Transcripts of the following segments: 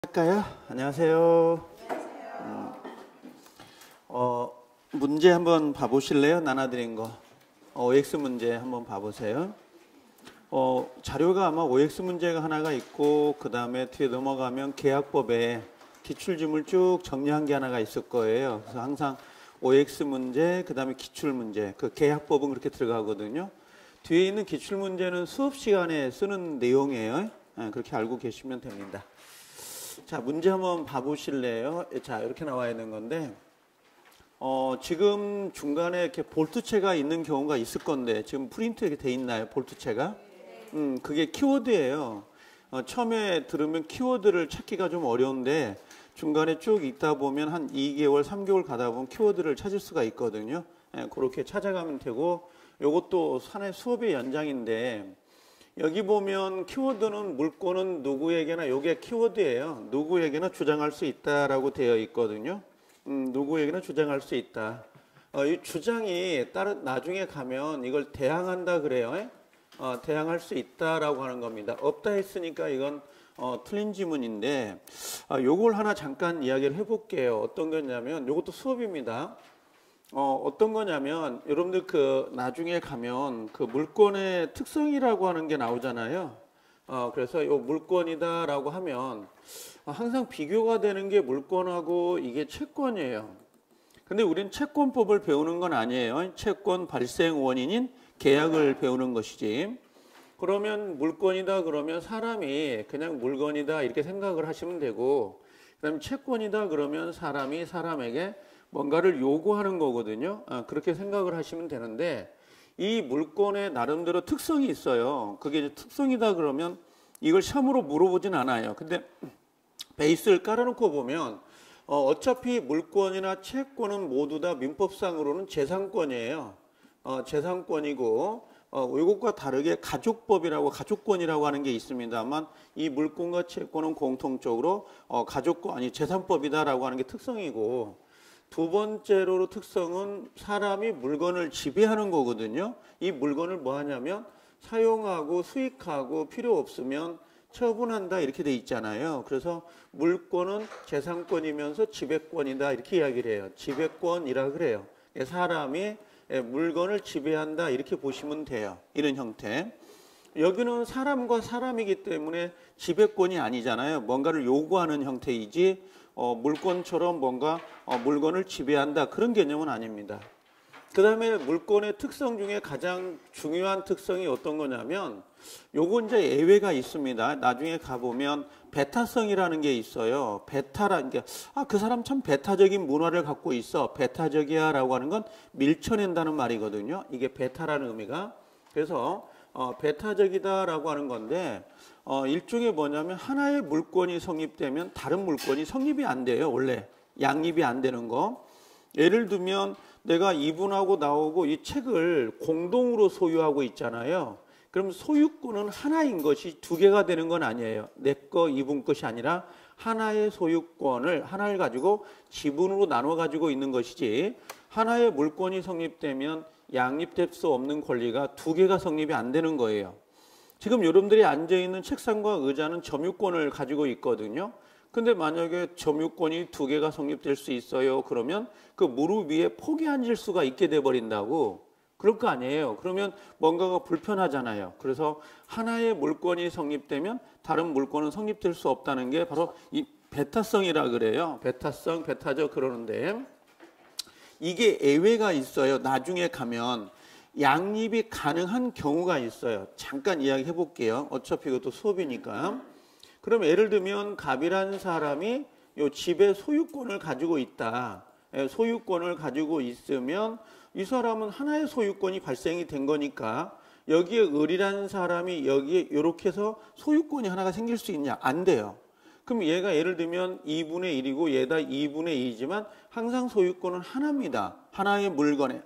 할까요? 안녕하세요. 문제 한번 봐보실래요? 나눠드린 거. OX 문제 한번 봐보세요. 자료가 아마 OX 문제가 하나가 있고, 그 다음에 뒤에 넘어가면 계약법에 기출지물 쭉 정리한 게 하나가 있을 거예요. 그래서 항상 OX 문제, 그 다음에 기출문제, 그 계약법은 그렇게 들어가거든요. 뒤에 있는 기출문제는 수업 시간에 쓰는 내용이에요. 그렇게 알고 계시면 됩니다. 자, 문제 한번 봐보실래요? 자, 이렇게 나와 있는 건데, 지금 중간에 이렇게 볼트체가 있는 경우가 있을 건데, 지금 프린트 이렇게 돼 있나요? 볼트체가? 그게 키워드예요. 처음에 들으면 키워드를 찾기가 좀 어려운데, 중간에 쭉 있다 보면 한 2개월, 3개월 가다 보면 키워드를 찾을 수가 있거든요. 그렇게 찾아가면 되고, 요것도 산의 수업의 연장인데, 여기 보면 키워드는 물건은 누구에게나 요게 키워드예요. 누구에게나 주장할 수 있다라고 되어 있거든요. 누구에게나 주장할 수 있다. 이 주장이 나중에 가면 이걸 대항한다 그래요. 대항할 수 있다라고 하는 겁니다. 없다 했으니까 이건 틀린 지문인데 요걸 하나 잠깐 이야기를 해볼게요. 어떤 거냐면 요것도 수업입니다. 어떤 거냐면 여러분들 나중에 가면 그 물건의 특성이라고 하는 게 나오잖아요. 그래서 요 물건이다라고 하면 항상 비교가 되는 게 물건하고 이게 채권이에요. 근데 우린 채권법을 배우는 건 아니에요. 채권 발생 원인인 계약을 배우는 것이지. 그러면 물건이다 그러면 사람이 그냥 물건이다 이렇게 생각을 하시면 되고, 그다음에 채권이다 그러면 사람이 사람에게 뭔가를 요구하는 거거든요. 그렇게 생각을 하시면 되는데, 이 물건에 나름대로 특성이 있어요. 그게 이제 특성이다 그러면 이걸 시험으로 물어보진 않아요. 근데 베이스를 깔아놓고 보면 어차피 물건이나 채권은 모두 다 민법상으로는 재산권이에요. 재산권이고 이것과 다르게 가족법이라고 가족권이라고 하는 게 있습니다만, 이 물건과 채권은 공통적으로 재산법이다라고 하는 게 특성이고, 두 번째로 특성은 사람이 물건을 지배하는 거거든요. 이 물건을 뭐 하냐면 사용하고 수익하고 필요 없으면 처분한다 이렇게 돼 있잖아요. 그래서 물건은 재산권이면서 지배권이다 이렇게 이야기를 해요. 지배권이라 그래요. 사람이 물건을 지배한다 이렇게 보시면 돼요. 이런 형태. 여기는 사람과 사람이기 때문에 지배권이 아니잖아요. 뭔가를 요구하는 형태이지 물건처럼 뭔가 물건을 지배한다 그런 개념은 아닙니다. 그 다음에 물건의 특성 중에 가장 중요한 특성이 어떤 거냐면, 요거 이제 예외가 있습니다. 나중에 가보면 배타성이라는 게 있어요. 배타라는 게, 그 사람 참 배타적인 문화를 갖고 있어. 배타적이야 라고 하는 건 밀쳐낸다는 말이거든요. 이게 배타라는 의미가. 그래서 배타적이다 라고 하는 건데, 일종의 뭐냐면 하나의 물건이 성립되면 다른 물건이 성립이 안 돼요. 원래 양립이 안 되는 거. 예를 들면 내가 이분하고 나오고 이 책을 공동으로 소유하고 있잖아요. 그럼 소유권은 하나인 것이 두 개가 되는 건 아니에요. 내 거, 이분 것이 아니라 하나의 소유권을 하나를 가지고 지분으로 나눠 가지고 있는 것이지, 하나의 물건이 성립되면 양립될 수 없는 권리가 두 개가 성립이 안 되는 거예요. 지금 여러분들이 앉아있는 책상과 의자는 점유권을 가지고 있거든요. 근데 만약에 점유권이 두 개가 성립될 수 있어요. 그러면 그 무릎 위에 폭이 앉을 수가 있게 돼버린다고. 그럴 거 아니에요. 그러면 뭔가가 불편하잖아요. 그래서 하나의 물건이 성립되면 다른 물건은 성립될 수 없다는 게 바로 이 배타성이라 그래요. 배타성, 배타적 그러는데, 이게 예외가 있어요. 나중에 가면 양립이 가능한 경우가 있어요. 잠깐 이야기해 볼게요. 어차피 이것도 수업이니까. 그럼 예를 들면 갑이라는 사람이 요 집의 소유권을 가지고 있다. 소유권을 가지고 있으면 이 사람은 하나의 소유권이 발생이 된 거니까, 여기에 을이라는 사람이 여기에 이렇게 해서 소유권이 하나가 생길 수 있냐? 안 돼요. 그럼 얘가 예를 들면 2분의 1이고 얘다 2분의 2지만 항상 소유권은 하나입니다. 하나의 물건에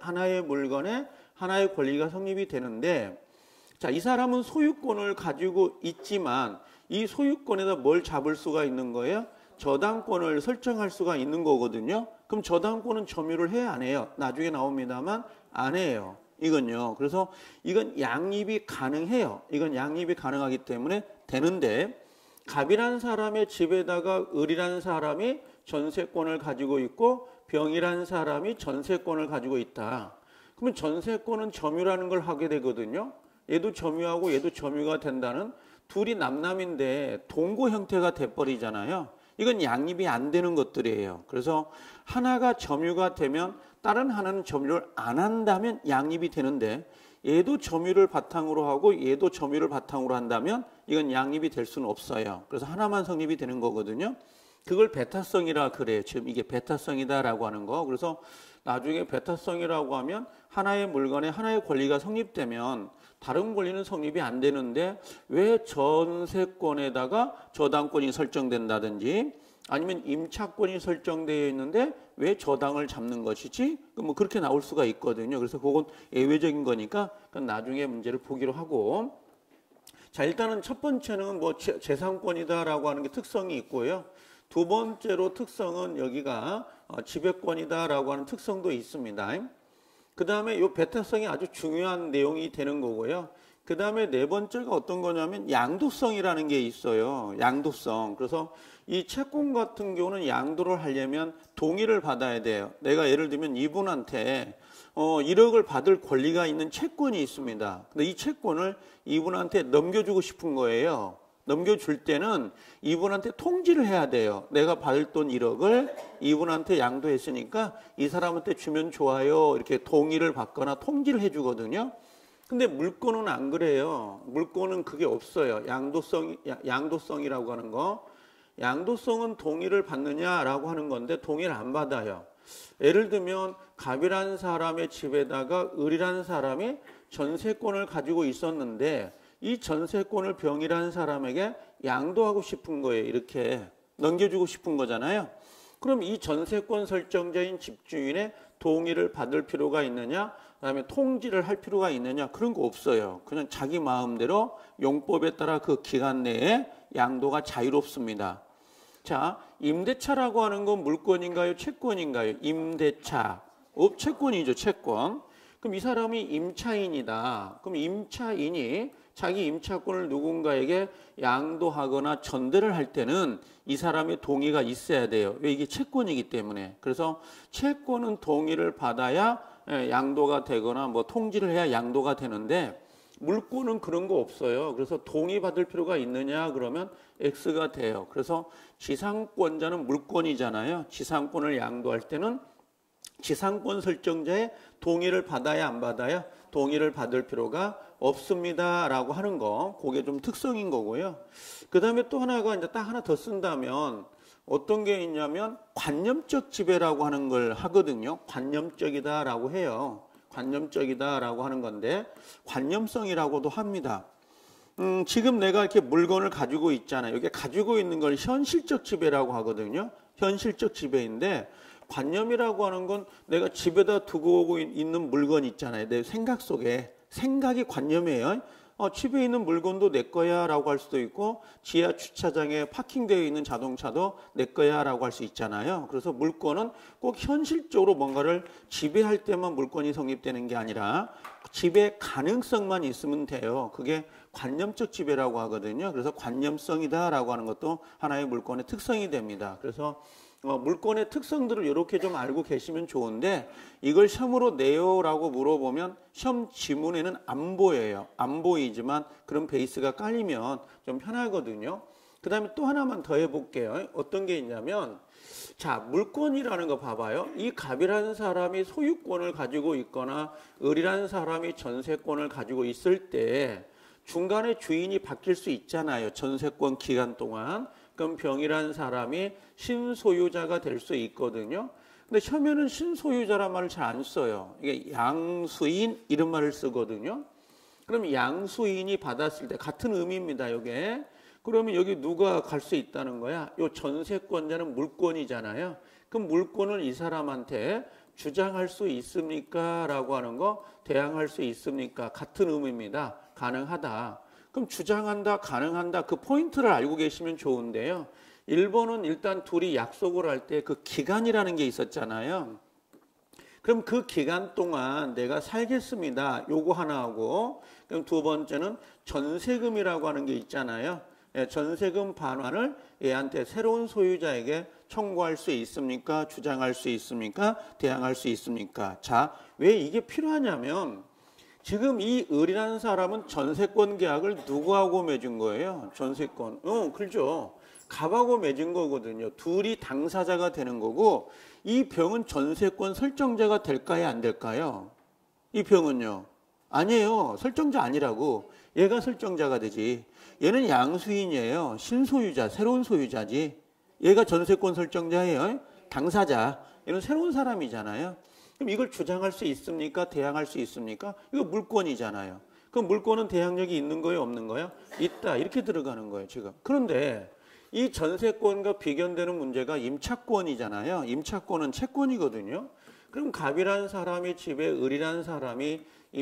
하나의 권리가 성립이 되는데, 자, 이 사람은 소유권을 가지고 있지만 이 소유권에다 뭘 잡을 수가 있는 거예요? 저당권을 설정할 수가 있는 거거든요. 그럼 저당권은 점유를 해야 안 해요? 나중에 나옵니다만 안 해요. 이건요. 그래서 이건 양립이 가능해요. 이건 양립이 가능하기 때문에 되는데, 갑이라는 사람의 집에다가 을이라는 사람이 전세권을 가지고 있고 병이라는 사람이 전세권을 가지고 있다. 그러면 전세권은 점유라는 걸 하게 되거든요. 얘도 점유하고 얘도 점유가 된다는 둘이 남남인데 동거 형태가 돼버리잖아요. 이건 양립이 안 되는 것들이에요. 그래서 하나가 점유가 되면 다른 하나는 점유를 안 한다면 양립이 되는데 얘도 점유를 바탕으로 하고 얘도 점유를 바탕으로 한다면 이건 양립이 될 수는 없어요. 그래서 하나만 성립이 되는 거거든요. 그걸 베타성이라 그래요. 지금 이게 베타성이다라고 하는 거. 그래서 나중에 베타성이라고 하면 하나의 물건에 하나의 권리가 성립되면 다른 권리는 성립이 안 되는데 왜 전세권에다가 저당권이 설정된다든지 아니면 임차권이 설정되어 있는데 왜 저당을 잡는 것이지? 뭐 그렇게 나올 수가 있거든요. 그래서 그건 예외적인 거니까 나중에 문제를 보기로 하고. 자, 일단은 첫 번째는 뭐 재산권이다라고 하는 게 특성이 있고요. 두 번째로 특성은 여기가 지배권이다라고 하는 특성도 있습니다. 그 다음에 이 베타성이 아주 중요한 내용이 되는 거고요. 그 다음에 네 번째가 어떤 거냐면 양도성이라는 게 있어요. 양도성. 그래서 이 채권 같은 경우는 양도를 하려면 동의를 받아야 돼요. 내가 예를 들면 이분한테 1억을 받을 권리가 있는 채권이 있습니다. 근데 이 채권을 이분한테 넘겨주고 싶은 거예요. 넘겨줄 때는 이분한테 통지를 해야 돼요. 내가 받을 돈 1억을 이분한테 양도했으니까 이 사람한테 주면 좋아요. 이렇게 동의를 받거나 통지를 해주거든요. 근데 물권은 안 그래요. 물권은 그게 없어요. 양도성이라고 하는 거. 양도성은 동의를 받느냐라고 하는 건데 동의를 안 받아요. 예를 들면 갑이라는 사람의 집에다가 을이라는 사람이 전세권을 가지고 있었는데 이 전세권을 병이라는 사람에게 양도하고 싶은 거예요. 이렇게 넘겨주고 싶은 거잖아요. 그럼 이 전세권 설정자인 집주인의 동의를 받을 필요가 있느냐? 그다음에 통지를 할 필요가 있느냐? 그런 거 없어요. 그냥 자기 마음대로 용법에 따라 그 기간 내에 양도가 자유롭습니다. 자, 임대차라고 하는 건 물권인가요? 채권인가요? 임대차. 채권이죠. 채권. 그럼 이 사람이 임차인이다. 그럼 임차인이 자기 임차권을 누군가에게 양도하거나 전대를 할 때는 이 사람의 동의가 있어야 돼요. 왜? 이게 채권이기 때문에. 그래서 채권은 동의를 받아야 양도가 되거나 뭐 통지를 해야 양도가 되는데 물권은 그런 거 없어요. 그래서 동의 받을 필요가 있느냐 그러면 X가 돼요. 그래서 지상권자는 물권이잖아요. 지상권을 양도할 때는 지상권 설정자의 동의를 받아야 안 받아야? 동의를 받을 필요가 없습니다 라고 하는 거, 그게 좀 특성인 거고요. 그 다음에 또 하나가 이제 딱 하나 더 쓴다면 어떤 게 있냐면 관념적 지배라고 하는 걸 하거든요. 관념적이다 라고 해요. 관념적이다 라고 하는 건데 관념성이라고도 합니다. 지금 내가 이렇게 물건을 가지고 있잖아요. 이게 가지고 있는 걸 현실적 지배라고 하거든요. 현실적 지배인데 관념이라고 하는 건 내가 집에다 두고 오고 있는 물건 있잖아요. 내 생각 속에. 생각이 관념이에요. 집에 있는 물건도 내 거야 라고 할 수도 있고 지하 주차장에 파킹되어 있는 자동차도 내 거야 라고 할 수 있잖아요. 그래서 물권은 꼭 현실적으로 뭔가를 지배할 때만 물권이 성립되는 게 아니라 지배 가능성만 있으면 돼요. 그게 관념적 지배라고 하거든요. 그래서 관념성이다 라고 하는 것도 하나의 물권의 특성이 됩니다. 그래서 물권의 특성들을 이렇게 좀 알고 계시면 좋은데 이걸 시험으로 내요라고 물어보면 시험 지문에는 안 보여요. 안 보이지만 그런 베이스가 깔리면 좀 편하거든요. 그 다음에 또 하나만 더 해볼게요. 어떤 게 있냐면 자, 물권이라는 거 봐봐요. 이 갑이라는 사람이 소유권을 가지고 있거나 을이라는 사람이 전세권을 가지고 있을 때 중간에 주인이 바뀔 수 있잖아요. 전세권 기간 동안. 그럼 병이라는 사람이 신소유자가 될 수 있거든요. 근데 시험에는 신소유자란 말을 잘 안 써요. 이게 양수인 이런 말을 쓰거든요. 그럼 양수인이 받았을 때 같은 의미입니다. 이게. 그러면 여기 누가 갈 수 있다는 거야? 요 전세권자는 물권이잖아요. 그럼 물권을 이 사람한테 주장할 수 있습니까? 라고 하는 거 대항할 수 있습니까? 같은 의미입니다. 가능하다. 그럼 주장한다, 가능한다 그 포인트를 알고 계시면 좋은데요. 1번은 일단 둘이 약속을 할 때 그 기간이라는 게 있었잖아요. 그럼 그 기간 동안 내가 살겠습니다. 요거 하나 하고 그럼 두 번째는 전세금이라고 하는 게 있잖아요. 전세금 반환을 얘한테 새로운 소유자에게 청구할 수 있습니까? 주장할 수 있습니까? 대항할 수 있습니까? 자, 왜 이게 필요하냐면 지금 이 을이라는 사람은 전세권 계약을 누구하고 맺은 거예요? 전세권. 그렇죠. 갑하고 맺은 거거든요. 둘이 당사자가 되는 거고 이 병은 전세권 설정자가 될까요? 안 될까요? 이 병은요. 아니에요. 설정자 아니라고. 얘가 설정자가 되지. 얘는 양수인이에요. 신소유자, 새로운 소유자지. 얘가 전세권 설정자예요. 당사자. 얘는 새로운 사람이잖아요. 그럼 이걸 주장할 수 있습니까? 대항할 수 있습니까? 이거 물권이잖아요. 그럼 물권은 대항력이 있는 거예요? 없는 거예요? 있다. 이렇게 들어가는 거예요, 지금. 그런데 이 전세권과 비견되는 문제가 임차권이잖아요. 임차권은 채권이거든요. 그럼 갑이라는 사람이 집에 을이라는 사람이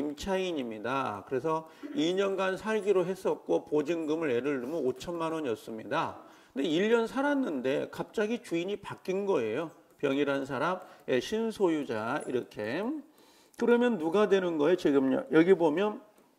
임차인입니다. 그래서 2년간 살기로 했었고 보증금을 예를 들면 5천만 원이었습니다. 근데 1년 살았는데 갑자기 주인이 바뀐 거예요. 병이라는 사람, 신소유자 이렇게. 그러면 누가 되는 거예요? 지금요. 여기 보면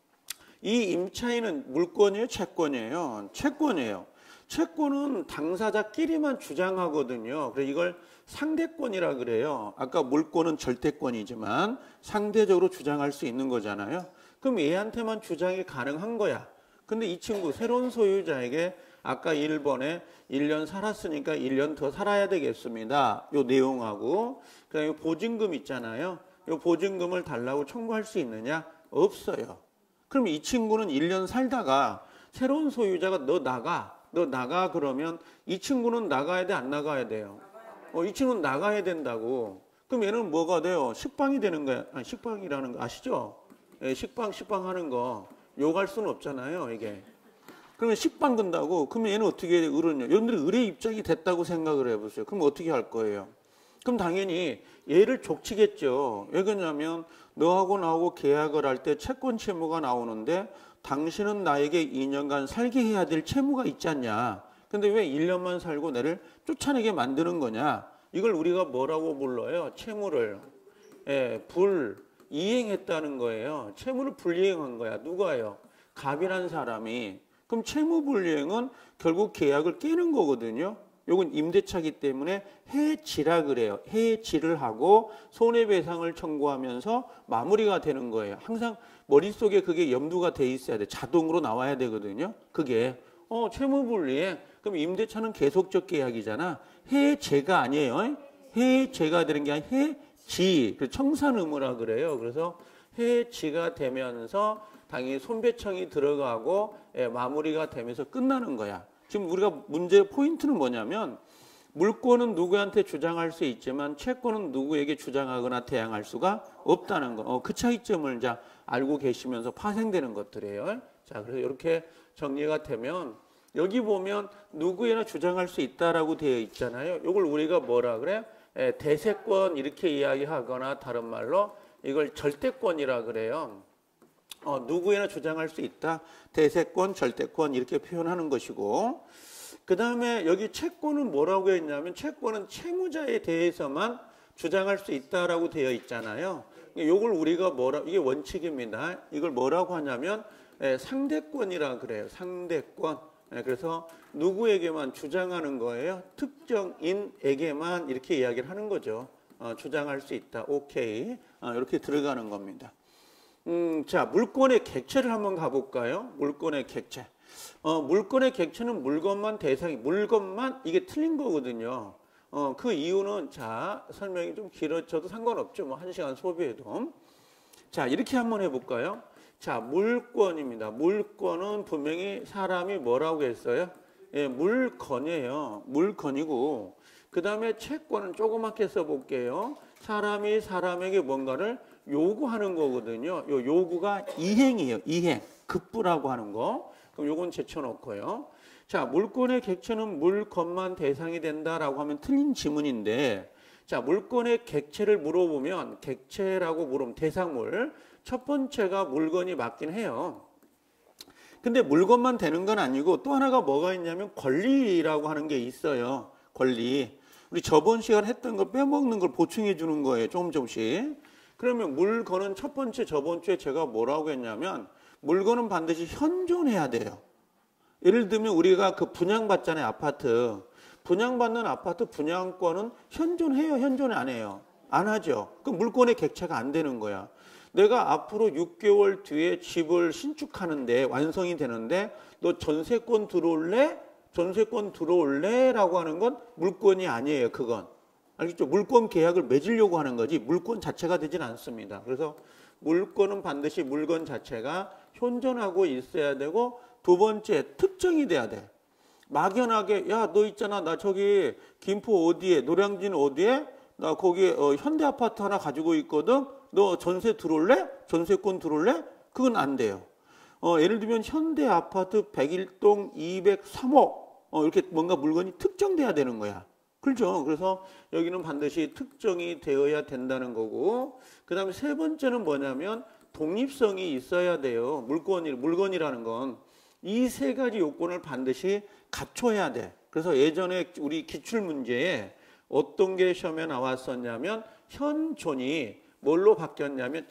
이 임차인은 물권이에요? 채권이에요? 채권이에요. 채권은 당사자끼리만 주장하거든요. 그래서 이걸 상대권이라 그래요. 아까 물권은 절대권이지만 상대적으로 주장할 수 있는 거잖아요. 그럼 얘한테만 주장이 가능한 거야. 근데 이 친구 새로운 소유자에게 아까 1번에 1년 살았으니까 1년 더 살아야 되겠습니다. 요 내용하고 그다음에 보증금 있잖아요. 요 보증금을 달라고 청구할 수 있느냐? 없어요. 그럼 이 친구는 1년 살다가 새로운 소유자가 너 나가 그러면 이 친구는 나가야 돼, 안 나가야 돼요? 이 친구는 나가야 된다고. 그럼 얘는 뭐가 돼요? 식빵이 되는 거야. 아니, 식빵이라는 거 아시죠? 식빵 하는 거 욕할 수는 없잖아요, 이게. 그러면 식빵 건다고. 그러면 얘는 어떻게 해야 돼? 을은요. 여러분들이 을의 입장이 됐다고 생각을 해보세요. 그럼 어떻게 할 거예요? 그럼 당연히 얘를 족치겠죠. 왜 그러냐면 너하고 나하고 계약을 할 때 채권 채무가 나오는데 당신은 나에게 2년간 살게 해야 될 채무가 있지 않냐. 근데 왜 1년만 살고 나를 쫓아내게 만드는 거냐. 이걸 우리가 뭐라고 불러요? 채무를 불이행했다는 거예요. 채무를 불이행한 거야. 누가요? 갑이라는 사람이. 그럼 채무 불이행은 결국 계약을 깨는 거거든요. 요건 임대차기 때문에 해지라 그래요. 해지를 하고 손해배상을 청구하면서 마무리가 되는 거예요. 항상 머릿속에 그게 염두가 돼 있어야 돼. 자동으로 나와야 되거든요. 그게 채무불이행. 그럼 임대차는 계속적 계약이잖아. 해제가 아니에요. 해제가 되는 게 아니라 해지. 청산의무라 그래요. 그래서 해지가 되면서 당연히 손배청이 들어가고 마무리가 되면서 끝나는 거야. 지금 우리가 문제 포인트는 뭐냐면 물권은 누구한테 주장할 수 있지만 채권은 누구에게 주장하거나 대항할 수가 없다는 거. 그 차이점을 이제 알고 계시면서 파생되는 것들이에요. 자, 그래서 이렇게 정리가 되면 여기 보면 누구에나 주장할 수 있다라고 되어 있잖아요. 이걸 우리가 뭐라 그래? 대세권 이렇게 이야기하거나 다른 말로 이걸 절대권이라 그래요. 누구에나 주장할 수 있다. 대세권, 절대권 이렇게 표현하는 것이고 그 다음에 여기 채권은 뭐라고 했냐면 채권은 채무자에 대해서만 주장할 수 있다라고 되어 있잖아요. 이걸 우리가 이게 원칙입니다. 이걸 뭐라고 하냐면 상대권이라 그래요. 상대권. 그래서 누구에게만 주장하는 거예요. 특정인에게만 이렇게 이야기를 하는 거죠. 주장할 수 있다. 오케이. 이렇게 들어가는 겁니다. 자, 물권의 객체를 한번 가볼까요? 물권의 객체. 물권의 객체는 물건만 물건만 이게 틀린 거거든요. 그 이유는 자, 설명이 좀 길어져도 상관없죠. 뭐 1시간 소비해도. 자, 이렇게 한번 해볼까요? 자, 물권입니다. 물권은 분명히 사람이 뭐라고 했어요? 물건이에요. 물건이고 그 다음에 채권은 조그맣게 써볼게요. 사람이 사람에게 뭔가를 요구하는 거거든요. 요 요구가 이행이에요. 이행. 급부라고 하는 거. 그럼 요건 제쳐놓고요. 자, 물권의 객체는 물건만 대상이 된다라고 하면 틀린 지문인데 자, 물건의 객체를 물어보면 객체라고 물으면 대상물. 첫 번째가 물건이 맞긴 해요. 근데 물건만 되는 건 아니고 또 하나가 뭐가 있냐면 권리라고 하는 게 있어요. 권리. 우리 저번 시간에 했던 걸 빼먹는 걸 보충해 주는 거예요. 조금씩. 그러면 물건은 첫 번째 저번 주에 제가 뭐라고 했냐면 물건은 반드시 현존해야 돼요. 예를 들면 우리가 그 분양받잖아요, 아파트. 분양받는 아파트 분양권은 현존해요, 현존 안 해요? 안 하죠. 그 물권의 객체가 안 되는 거야. 내가 앞으로 6개월 뒤에 집을 신축하는데 완성이 되는데 너 전세권 들어올래? 전세권 들어올래? 라고 하는 건 물권이 아니에요, 그건. 알겠죠? 물권 계약을 맺으려고 하는 거지 물권 자체가 되진 않습니다. 그래서 물권은 반드시 물건 자체가 현존하고 있어야 되고 두 번째 특정이 돼야 돼. 막연하게 야 너 있잖아 나 저기 김포 어디에 노량진 어디에 나 거기 현대 아파트 하나 가지고 있거든. 너 전세 들어올래? 전세권 들어올래? 그건 안 돼요. 예를 들면 현대 아파트 101동 203호 이렇게 뭔가 물건이 특정돼야 되는 거야. 그렇죠? 그래서 여기는 반드시 특정이 되어야 된다는 거고 그 다음에 세 번째는 뭐냐면 독립성이 있어야 돼요. 물건이라는 건 이 세 가지 요건을 반드시 갖춰야 돼. 그래서 예전에 우리 기출문제에 어떤 게 시험에 나왔었냐면 현존이 뭘로 바뀌었냐면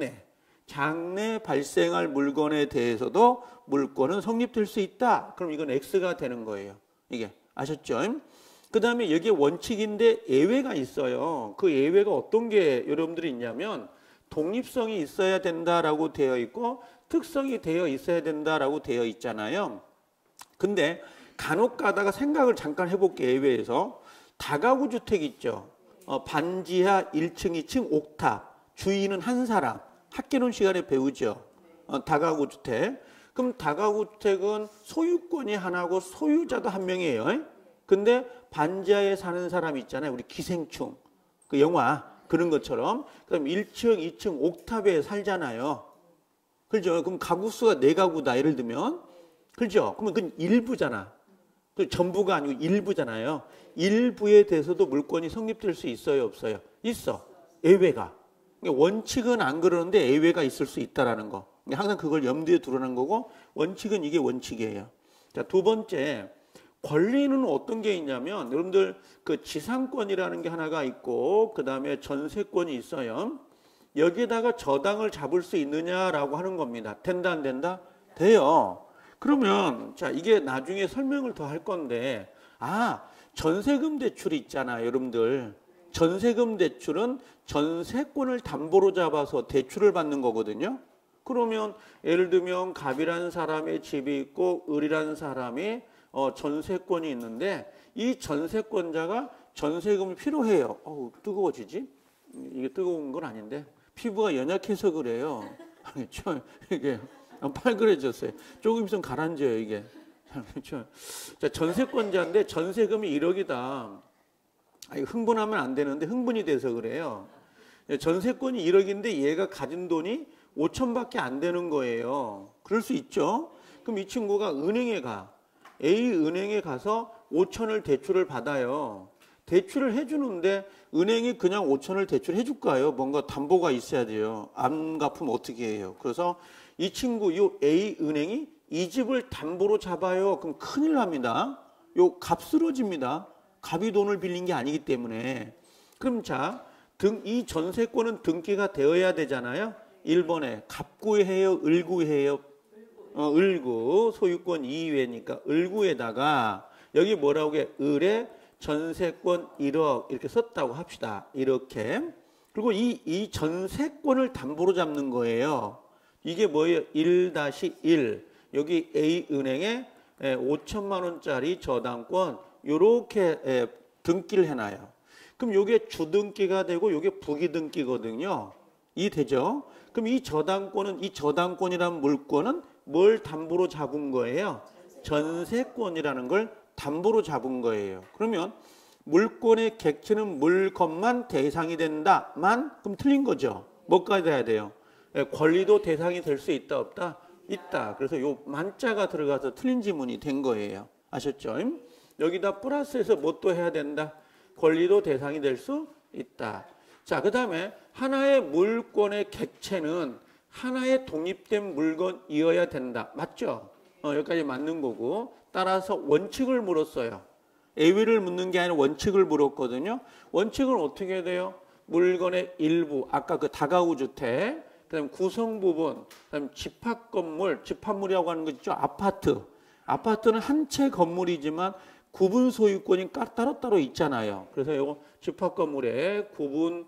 장래 발생할 물건에 대해서도 물권은 성립될 수 있다. 그럼 이건 X가 되는 거예요. 이게 아셨죠? 그 다음에 여기에 원칙인데 예외가 있어요. 그 예외가 어떤 게 여러분들이 있냐면 독립성이 있어야 된다라고 되어 있고 특성이 되어 있어야 된다라고 되어 있잖아요. 근데 간혹 가다가 생각을 잠깐 해볼게요. 예외에서 다가구 주택 있죠. 반지하 1층, 2층, 옥탑. 주인은 한 사람. 학개론 시간에 배우죠. 다가구 주택. 그럼 다가구 주택은 소유권이 하나고 소유자도 한 명이에요. 근데 반지하에 사는 사람 있잖아요. 우리 기생충. 그 영화 그런 것처럼. 그럼 1층, 2층 옥탑에 살잖아요. 그렇죠? 그럼 가구 수가 4가구다. 예를 들면. 그렇죠? 그러면 그건 일부잖아. 그 전부가 아니고 일부잖아요. 일부에 대해서도 물권이 성립될 수 있어요, 없어요? 있어. 예외가. 원칙은 안 그러는데 예외가 있을 수 있다라는 거. 항상 그걸 염두에 두라는 거고 원칙은 이게 원칙이에요. 자, 두 번째 권리는 어떤 게 있냐면 여러분들 그 지상권이라는 게 하나가 있고 그 다음에 전세권이 있어요. 여기에다가 저당을 잡을 수 있느냐라고 하는 겁니다. 된다 안 된다? 돼요. 그러면 자 이게 나중에 설명을 더 할 건데 전세금 대출이 있잖아 여러분들. 전세금 대출은 전세권을 담보로 잡아서 대출을 받는 거거든요. 그러면 예를 들면 갑이라는 사람의 집이 있고 을이라는 사람이 전세권이 있는데 이 전세권자가 전세금이 필요해요. 뜨거워지지? 이게 뜨거운 건 아닌데 피부가 연약해서 그래요. 이게 빨그레졌어요. 조금 있으면 가라앉아요 이게. 자, 전세권자인데 전세금이 1억이다. 흥분하면 안 되는데 흥분이 돼서 그래요. 전세권이 1억인데 얘가 가진 돈이 5천밖에 안 되는 거예요. 그럴 수 있죠. 그럼 이 친구가 은행에 가. A은행에 가서 5천을 대출을 받아요. 대출을 해주는데 은행이 그냥 5천을 대출해 줄까요? 뭔가 담보가 있어야 돼요. 안 갚으면 어떻게 해요? 그래서 이 친구, 요 A은행이 이 집을 담보로 잡아요. 그럼 큰일 납니다. 요 값 쓰러집니다. 갑이 돈을 빌린 게 아니기 때문에. 그럼 자, 이 전세권은 등기가 되어야 되잖아요. 1번에 갑구해요, 을구해요? 을구, 소유권 2회니까 을구에다가 여기 뭐라고 해? 을에 전세권 1억 이렇게 썼다고 합시다. 이렇게. 그리고 이 전세권을 담보로 잡는 거예요. 이게 뭐예요? 1-1. 여기 A은행에 5천만 원짜리 저당권 이렇게 등기를 해놔요. 그럼 이게 주등기가 되고 이게 부기등기거든요. 이해되죠? 그럼 이 저당권이란 물권은 뭘 담보로 잡은 거예요? 전세권이라는 걸 담보로 잡은 거예요. 그러면 물권의 객체는 물건만 대상이 된다만 그럼 틀린 거죠. 뭐까지 돼야 돼요? 권리도 대상이 될 수 있다 없다? 있다. 그래서 요 만자가 들어가서 틀린 지문이 된 거예요. 아셨죠? 여기다 플러스해서 뭐 또 해야 된다? 권리도 대상이 될 수 있다. 자, 그 다음에 하나의 물권의 객체는 하나의 독립된 물건이어야 된다. 맞죠? 여기까지 맞는 거고 따라서 원칙을 물었어요. 예외를 묻는 게 아니라 원칙을 물었거든요. 원칙은 어떻게 해야 돼요? 물건의 일부, 아까 그 다가구 주택, 그 다음에 구성 부분, 그 다음에 집합 건물, 집합물이라고 하는 거 있죠? 아파트 아파트는 한 채 건물이지만 구분 소유권이 따로따로 있잖아요. 그래서 이거 집합 건물의 구분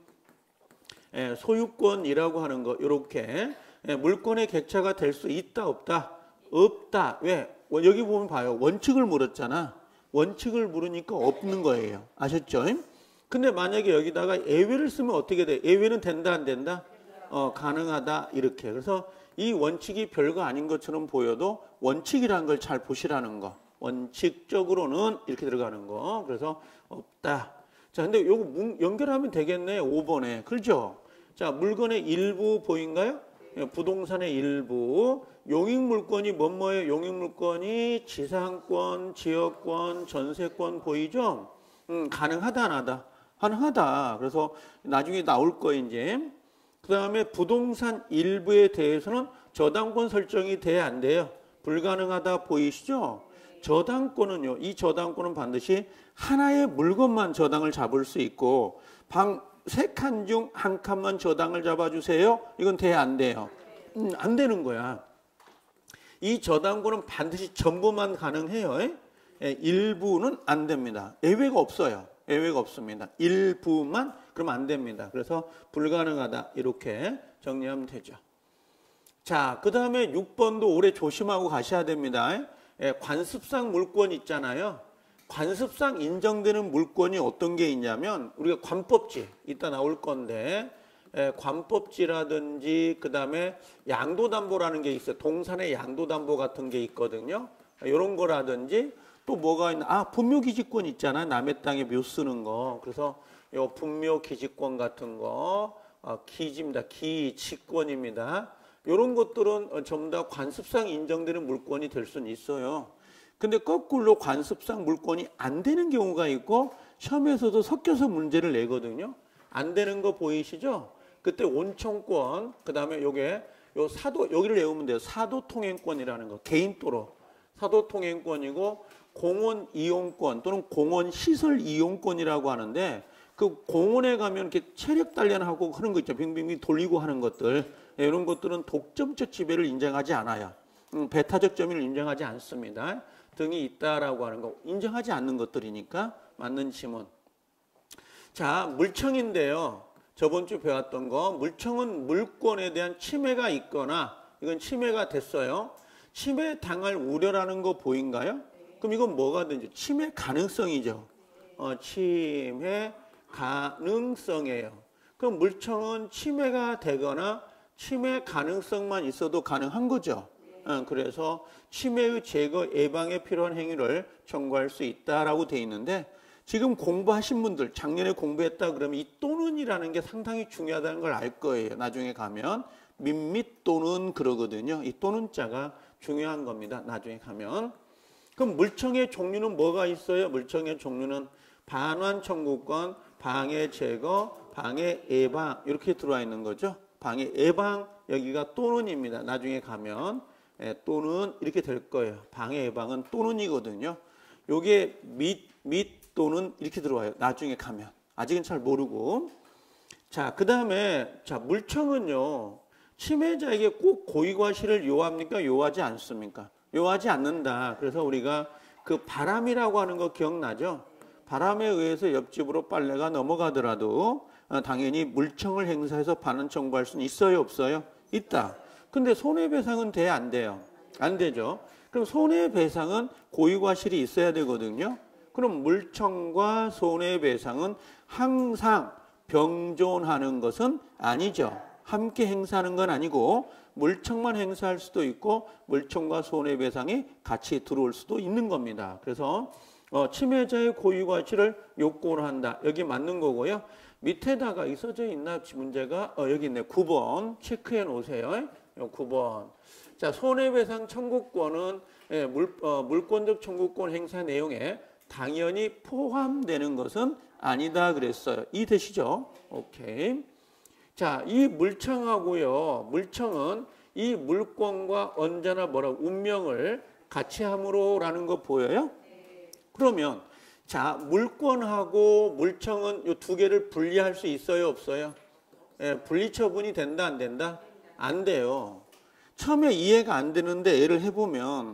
소유권이라고 하는 거 이렇게 물권의 객체가 될 수 있다 없다? 없다. 왜? 여기 보면 봐요. 원칙을 물었잖아. 원칙을 물으니까 없는 거예요. 아셨죠? 근데 만약에 여기다가 예외를 쓰면 어떻게 돼? 예외는 된다 안 된다? 가능하다 이렇게. 그래서 이 원칙이 별거 아닌 것처럼 보여도 원칙이라는 걸 잘 보시라는 거. 원칙적으로는 이렇게 들어가는 거. 그래서 없다. 자, 근데 요거 연결하면 되겠네. 5번에. 그렇죠? 자, 물건의 일부 보인가요? 부동산의 일부. 용익물권이 뭐예요? 용익물권이 지상권, 지역권, 전세권 보이죠? 가능하다 안 하다? 가능하다. 그래서 나중에 나올 거 이제. 그 다음에 부동산 일부에 대해서는 저당권 설정이 돼야 안 돼요? 불가능하다 보이시죠? 저당권은요. 이 저당권은 반드시 하나의 물건만 저당을 잡을 수 있고 방 3칸 중 1칸만 저당을 잡아주세요. 이건 돼야 안 돼요? 안 되는 거야. 이 저당권은 반드시 전부만 가능해요. 일부는 안 됩니다. 예외가 없어요. 예외가 없습니다. 일부만 그러면 안 됩니다. 그래서 불가능하다 이렇게 정리하면 되죠. 자, 그 다음에 6번도 오래 조심하고 가셔야 됩니다. 관습상 물권 있잖아요. 관습상 인정되는 물권이 어떤 게 있냐면 우리가 관법지 이따 나올 건데 관법지라든지 그 다음에 양도담보라는 게 있어요. 동산의 양도담보 같은 게 있거든요. 이런 거라든지 또 뭐가 있나? 분묘기지권 있잖아요. 남의 땅에 묘 쓰는 거. 그래서 요 분묘기지권 같은 거 기지입니다. 기지권입니다. 이런 것들은 전부 다 관습상 인정되는 물권이 될 수는 있어요. 근데 거꾸로 관습상 물권이 안 되는 경우가 있고 시험에서도 섞여서 문제를 내거든요. 안 되는 거 보이시죠? 그때 온천권, 그 다음에 요게 요 사도 여기를 외우면 돼요. 사도통행권이라는 거. 개인도로 사도통행권이고 공원 이용권 또는 공원 시설 이용권이라고 하는데 그 공원에 가면 이렇게 체력 단련하고 그런 거 있죠. 빙빙빙 돌리고 하는 것들. 이런 것들은 독점적 지배를 인정하지 않아요. 배타적 점유를 인정하지 않습니다. 등이 있다라고 하는 거 인정하지 않는 것들이니까 맞는 지문. 자, 물청인데요. 저번 주 배웠던 거 물청은 물권에 대한 침해가 있거나 이건 침해가 됐어요. 침해 당할 우려라는 거 보인가요? 그럼 이건 뭐가 되죠? 침해 가능성이죠. 침해 가능성이에요. 그럼 물청은 침해가 되거나 침해 가능성만 있어도 가능한 거죠. 그래서 침해의 제거 예방에 필요한 행위를 청구할 수 있다라고 돼 있는데 지금 공부하신 분들 작년에 공부했다 그러면 이 또는이라는 게 상당히 중요하다는 걸 알 거예요. 나중에 가면 밋밋 또는 그러거든요. 이 또는 자가 중요한 겁니다. 나중에 가면. 그럼 물청의 종류는 뭐가 있어요? 물청의 종류는 반환 청구권, 방해 제거, 방해 예방 이렇게 들어와 있는 거죠. 방해 예방 여기가 또는입니다. 나중에 가면 또는 이렇게 될 거예요. 방해 예방은 또는이거든요. 요게 및 또는 이렇게 들어와요. 나중에 가면. 아직은 잘 모르고. 자, 그 다음에 자 물청은요. 침해자에게 꼭 고의과실을 요합니까? 요하지 않습니까? 요하지 않는다. 그래서 우리가 그 바람이라고 하는 거 기억나죠? 바람에 의해서 옆집으로 빨래가 넘어가더라도 당연히 물청을 행사해서 반환 청구할 수는 있어요? 없어요? 있다. 근데 손해배상은 돼? 안 돼요? 안 되죠. 그럼 손해배상은 고의과실이 있어야 되거든요. 그럼 물청과 손해배상은 항상 병존하는 것은 아니죠. 함께 행사하는 건 아니고 물청만 행사할 수도 있고 물청과 손해배상이 같이 들어올 수도 있는 겁니다. 그래서 침해자의 고의과실을 요구를 한다. 여기 맞는 거고요. 밑에다가 써져 있나 문제가 여기 있네. 9번 체크해 놓으세요. 9번. 자, 손해배상 청구권은 물권적 청구권 행사 내용에 당연히 포함되는 것은 아니다 그랬어요. 이해되시죠? 오케이. 자, 이 물청하고요. 물청은 이 물권과 언제나 뭐라고 운명을 같이 함으로라는 거 보여요? 그러면 자, 물권하고 물청은 이 두 개를 분리할 수 있어요, 없어요? 분리 처분이 된다, 안 된다? 안 돼요. 처음에 이해가 안 되는데 예를 해보면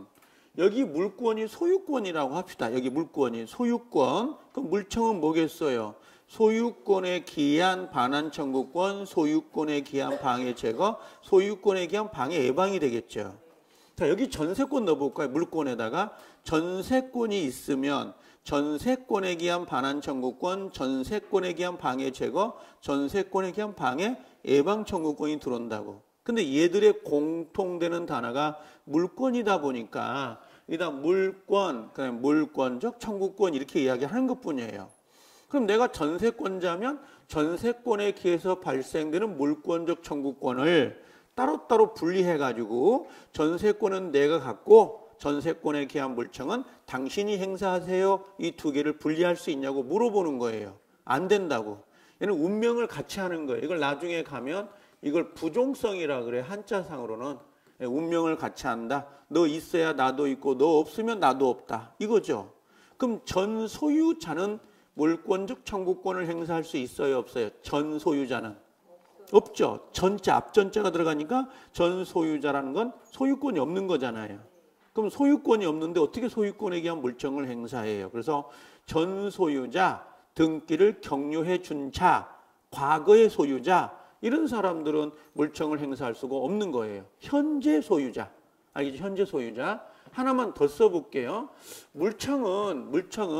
여기 물권이 소유권이라고 합시다. 여기 물권이 소유권. 그럼 물청은 뭐겠어요? 소유권에 기한 반환 청구권, 소유권에 기한 방해 제거, 소유권에 기한 방해 예방이 되겠죠. 자, 여기 전세권 넣어볼까요? 물권에다가 전세권이 있으면 전세권에 기한 반환 청구권, 전세권에 기한 방해 제거, 전세권에 기한 방해 예방 청구권이 들어온다고. 근데 얘들의 공통되는 단어가 물권이다 보니까 일단 물권, 그다음에 물권적 청구권 이렇게 이야기하는 것뿐이에요. 그럼 내가 전세권자면 전세권에 기해서 발생되는 물권적 청구권을 따로따로 분리해가지고 전세권은 내가 갖고 전세권에 기한 물청은 당신이 행사하세요. 이 두 개를 분리할 수 있냐고 물어보는 거예요. 안 된다고. 얘는 운명을 같이 하는 거예요. 이걸 나중에 가면 이걸 부종성이라 그래. 한자상으로는 운명을 같이 한다. 너 있어야 나도 있고 너 없으면 나도 없다. 이거죠. 그럼 전 소유자는 물권적 청구권을 행사할 수 있어요, 없어요? 전 소유자는 없죠. 전자 앞전자가 들어가니까 전 소유자라는 건 소유권이 없는 거잖아요. 그럼 소유권이 없는데 어떻게 소유권에 기한 물청을 행사해요? 그래서 전 소유자, 등기를 경료해 준 자, 과거의 소유자 이런 사람들은 물청을 행사할 수가 없는 거예요. 현재 소유자. 알겠죠? 현재 소유자. 하나만 더 써볼게요. 물청은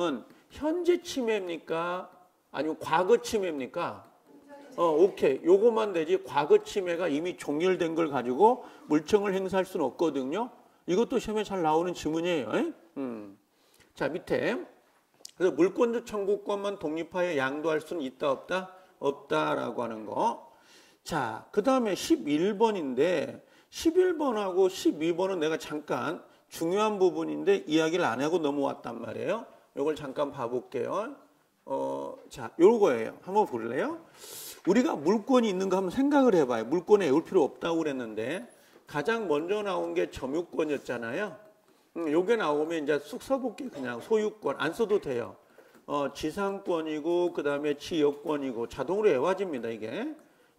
현재 침해입니까? 아니면 과거 침해입니까? 오케이. 요거만 되지 과거 침해가 이미 종결된 걸 가지고 물청을 행사할 수는 없거든요. 이것도 시험에 잘 나오는 지문이에요. 자, 밑에. 그래서 물권적 청구권만 독립하여 양도할 수는 있다, 없다? 없다라고 하는 거. 자, 그 다음에 11번인데 11번하고 12번은 내가 잠깐 중요한 부분인데 이야기를 안 하고 넘어왔단 말이에요. 이걸 잠깐 봐볼게요. 자, 요거예요. 한번 볼래요? 우리가 물권이 있는 거 한번 생각을 해봐요. 물권에 외울 필요 없다고 그랬는데 가장 먼저 나온 게 점유권이었잖아요. 요게 나오면 이제 쑥 써볼게요. 그냥 소유권 안 써도 돼요. 지상권이고 그 다음에 지역권이고 자동으로 외워집니다. 이게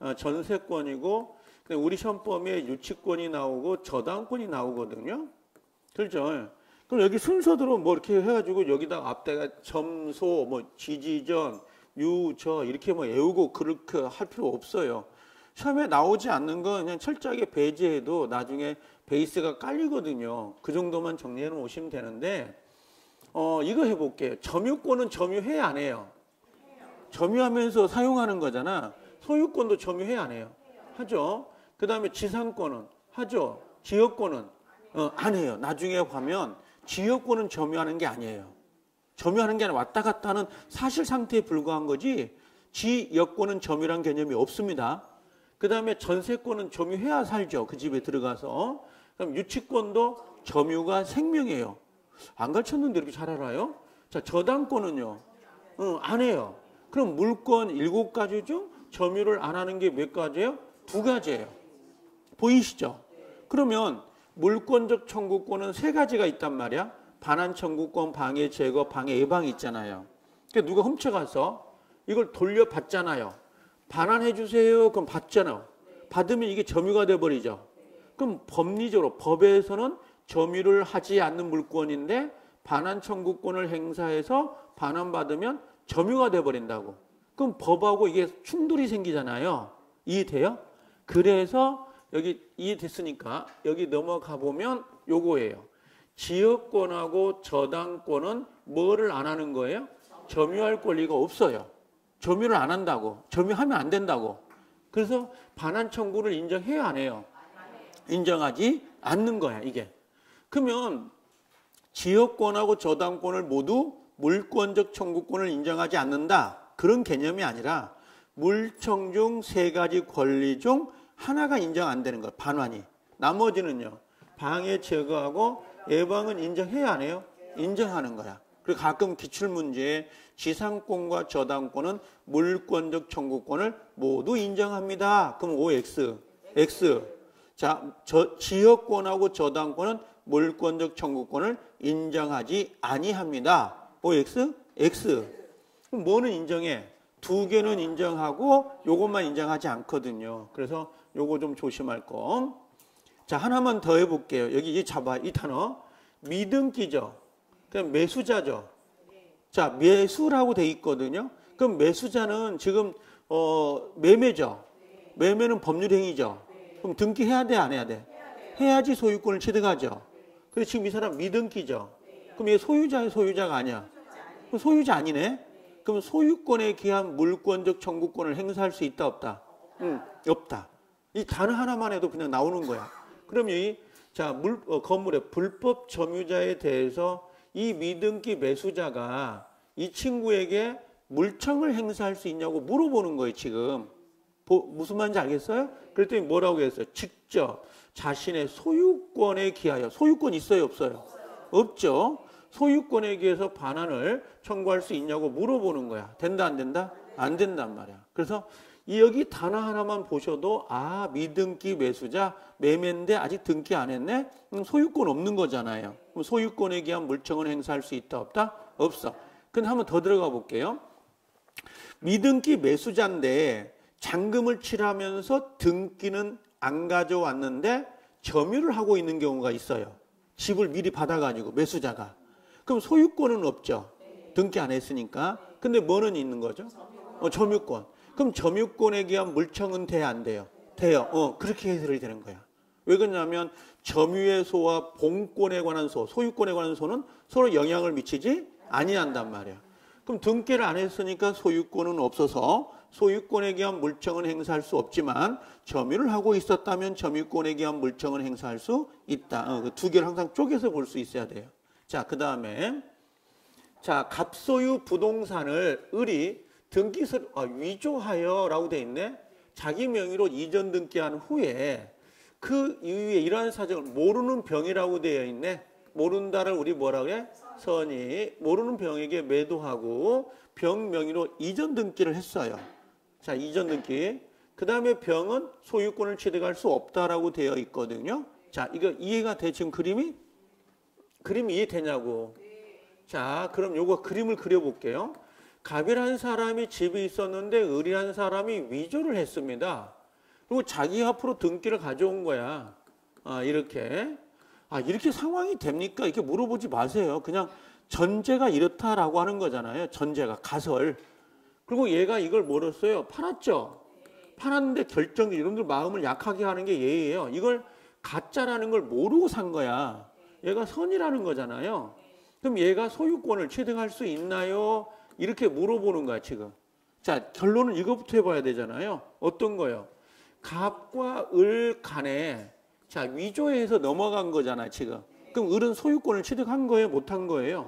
전세권이고 우리 시험범위에 유치권이 나오고 저당권이 나오거든요. 그렇죠? 그럼 여기 순서대로 뭐 이렇게 해가지고 여기다 앞에가 점소, 뭐 지지전, 유저 이렇게 뭐 외우고 그렇게 할 필요 없어요. 시험에 나오지 않는 건 그냥 철저하게 배제해도 나중에 베이스가 깔리거든요. 그 정도만 정리해 놓으시면 되는데 이거 해볼게요. 점유권은 점유해야 안 해요? 점유하면서 사용하는 거잖아. 소유권도 점유해야 안 해요? 하죠. 그 다음에 지상권은 하죠. 지역권은 안 해요. 나중에 가면 지역권은 점유하는 게 아니에요. 점유하는 게 아니라 왔다 갔다 하는 사실 상태에 불과한 거지 지역권은 점유란 개념이 없습니다. 그 다음에 전세권은 점유해야 살죠. 그 집에 들어가서. 그럼 유치권도 점유가 생명이에요. 안 가르쳤는데 이렇게 잘 알아요? 자, 저당권은요? 안 해요. 그럼 물권 7가지 중 점유를 안 하는 게 몇 가지예요? 2가지예요. 보이시죠? 그러면 물권적 청구권은 3가지가 있단 말이야. 반환 청구권, 방해 제거, 방해 예방이 있잖아요. 그러니까 누가 훔쳐가서 이걸 돌려받잖아요. 반환해 주세요. 그럼 받잖아요. 받으면 이게 점유가 돼버리죠. 그럼 법리적으로 법에서는 점유를 하지 않는 물권인데 반환 청구권을 행사해서 반환받으면 점유가 돼버린다고. 그럼 법하고 이게 충돌이 생기잖아요. 이해돼요? 그래서 여기 이해됐으니까 여기 넘어가 보면 요거예요. 지역권하고 저당권은 뭐를 안 하는 거예요? 점유할 권리가 없어요. 점유를 안 한다고. 점유하면 안 된다고. 그래서 반환 청구를 인정해야 안 해요? 인정하지 않는 거야, 이게. 그러면 지역권하고 저당권을 모두 물권적 청구권을 인정하지 않는다. 그런 개념이 아니라 물청 중 3가지 권리 중 하나가 인정 안 되는 거예요. 반환이. 나머지는요. 방해 제거하고 예방은 인정해야 안 해요? 인정하는 거야. 그리고 가끔 기출문제에 지상권과 저당권은 물권적 청구권을 모두 인정합니다. 그럼 OX, X. 자, 지역권하고 저당권은 물권적 청구권을 인정하지 아니합니다. OX, X. 그럼 뭐는 인정해? 2개는 인정하고 요것만 인정하지 않거든요. 그래서 요거 좀 조심할 거. 자, 하나만 더 해볼게요. 여기 잡아, 이 단어. 미등기죠. 그럼 매수자죠. 자, 매수라고 돼 있거든요. 그럼 매수자는 지금 매매죠. 매매는 법률행위죠. 그럼 등기해야 돼, 안 해야 돼? 해야지 소유권을 취득하죠. 그래서 지금 이 사람 미등기죠. 그럼 얘 소유자야, 소유자가 아니야? 그럼 소유자 아니네? 그럼 소유권에 기한 물권적 청구권을 행사할 수 있다, 없다? 없다. 이 단어 하나만 해도 그냥 나오는 거야. 그럼 건물의 불법 점유자에 대해서 이 미등기 매수자가 이 친구에게 물청을 행사할 수 있냐고 물어보는 거예요, 지금. 무슨 말인지 알겠어요? 그랬더니 뭐라고 했어요? 직접 자신의 소유권에 기하여. 소유권 있어요, 없어요? 없죠. 소유권에 기해서 반환을 청구할 수 있냐고 물어보는 거야. 된다, 안 된다? 안 된단 말이야. 그래서 여기 단어 하나만 보셔도 미등기 매수자 매매인데 아직 등기 안 했네? 소유권 없는 거잖아요. 그럼 소유권에 기한 물청을 행사할 수 있다, 없다? 없어. 근데 한번 더 들어가 볼게요. 미등기 매수자인데 잔금을 치르면서 등기는 안 가져왔는데 점유를 하고 있는 경우가 있어요. 집을 미리 받아가지고 매수자가. 그럼 소유권은 없죠. 등기 안 했으니까. 근데 뭐는 있는 거죠? 점유권. 그럼 점유권에 기한 물청은 돼야 안 돼요? 돼요. 그렇게 해석이 되는 거야. 왜 그러냐면 점유의 소와 본권에 관한 소, 소유권에 관한 소는 서로 영향을 미치지 아니한단 말이야. 그럼 등기를 안 했으니까 소유권은 없어서 소유권에 기한 물청은 행사할 수 없지만 점유를 하고 있었다면 점유권에 기한 물청은 행사할 수 있다. 그 두 개를 항상 쪼개서 볼 수 있어야 돼요. 자, 그 다음에 갑소유 부동산을 을이 등기서를 위조하여라고 돼 있네. 자기 명의로 이전 등기한 후에 그 이후에 이러한 사정을 모르는 병이라고 되어 있네. 모른다를 우리 뭐라고 해? 선이. 모르는 병에게 매도하고 병 명의로 이전 등기를 했어요. 자, 이전 등기. 그 다음에 병은 소유권을 취득할 수 없다라고 되어 있거든요. 자, 이거 이해가 돼? 지금 그림이 이해되냐고. 자, 그럼 요거 그림을 그려볼게요. 갑이라는 사람이 집이 있었는데 을이라는 사람이 위조를 했습니다. 그리고 자기 앞으로 등기를 가져온 거야. 이렇게. 이렇게 상황이 됩니까? 이렇게 물어보지 마세요. 그냥 전제가 이렇다라고 하는 거잖아요. 전제가 가설. 그리고 얘가 이걸 뭐랬어요? 팔았죠. 팔았는데 결정이 여러분들 마음을 약하게 하는 게 얘예요. 이걸 가짜라는 걸 모르고 산 거야. 얘가 선이라는 거잖아요. 그럼 얘가 소유권을 취득할 수 있나요? 이렇게 물어보는 거야, 지금. 자, 결론은 이것부터 해봐야 되잖아요. 어떤 거요? 갑과 을 간에 위조해서 넘어간 거잖아, 지금. 그럼 을은 소유권을 취득한 거예요? 못한 거예요?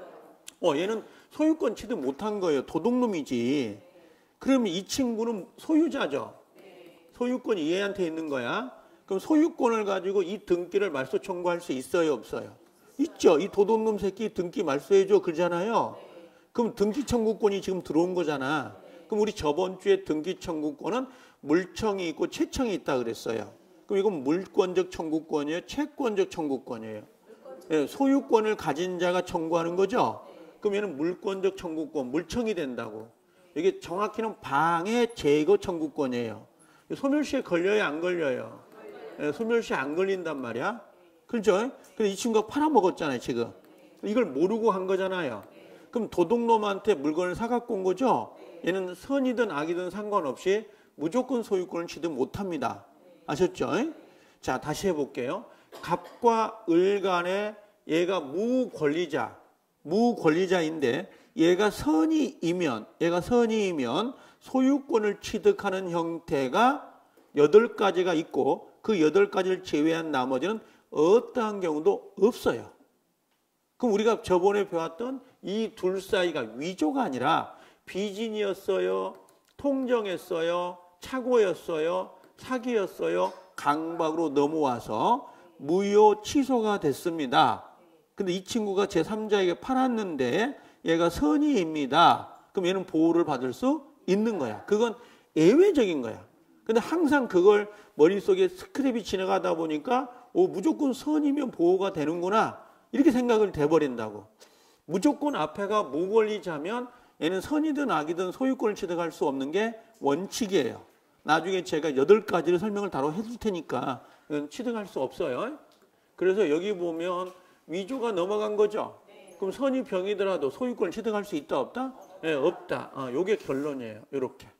얘는 소유권 취득 못한 거예요. 도둑놈이지. 그러면 이 친구는 소유자죠. 소유권이 얘한테 있는 거야. 그럼 소유권을 가지고 이 등기를 말소 청구할 수 있어요, 없어요? 있죠. 이 도둑놈 새끼 등기 말소해줘 그러잖아요. 그럼 등기 청구권이 지금 들어온 거잖아. 그럼 우리 저번 주에 등기 청구권은 물청이 있고 채청이 있다 그랬어요. 그럼 이건 물권적 청구권이에요? 채권적 청구권이에요? 소유권을 가진 자가 청구하는 거죠? 그럼 얘는 물권적 청구권, 물청이 된다고. 이게 정확히는 방해 제거 청구권이에요. 소멸시에 걸려요, 안 걸려요? 소멸시에 안 걸린단 말이야. 그렇죠? 근데 이 친구가 팔아먹었잖아요, 지금. 이걸 모르고 한 거잖아요. 그럼 도둑놈한테 물건을 사갖고 온 거죠? 얘는 선이든 악이든 상관없이 무조건 소유권을 취득 못합니다. 아셨죠? 자, 다시 해볼게요. 갑과 을 간에 얘가 무권리자인데 얘가 선이이면 소유권을 취득하는 형태가 8가지가 있고 그 8가지를 제외한 나머지는 어떠한 경우도 없어요. 그럼 우리가 저번에 배웠던 이 둘 사이가 위조가 아니라 비진이었어요, 통정했어요, 착오였어요, 사기였어요, 강박으로 넘어와서 무효 취소가 됐습니다. 근데 이 친구가 제3자에게 팔았는데 얘가 선의입니다. 그럼 얘는 보호를 받을 수 있는 거야. 그건 예외적인 거야. 근데 항상 그걸 머릿속에 스크랩이 지나가다 보니까 무조건 선이면 보호가 되는구나 이렇게 생각을 돼버린다고. 무조건 앞에가 무권리자면 얘는 선이든 악이든 소유권을 취득할 수 없는 게 원칙이에요. 나중에 제가 8가지를 설명을 바로 해줄 테니까 취득할 수 없어요. 그래서 여기 보면 위조가 넘어간 거죠. 그럼 선이 병이더라도 소유권을 취득할 수 있다 없다? 네, 없다. 요게 결론이에요. 이렇게.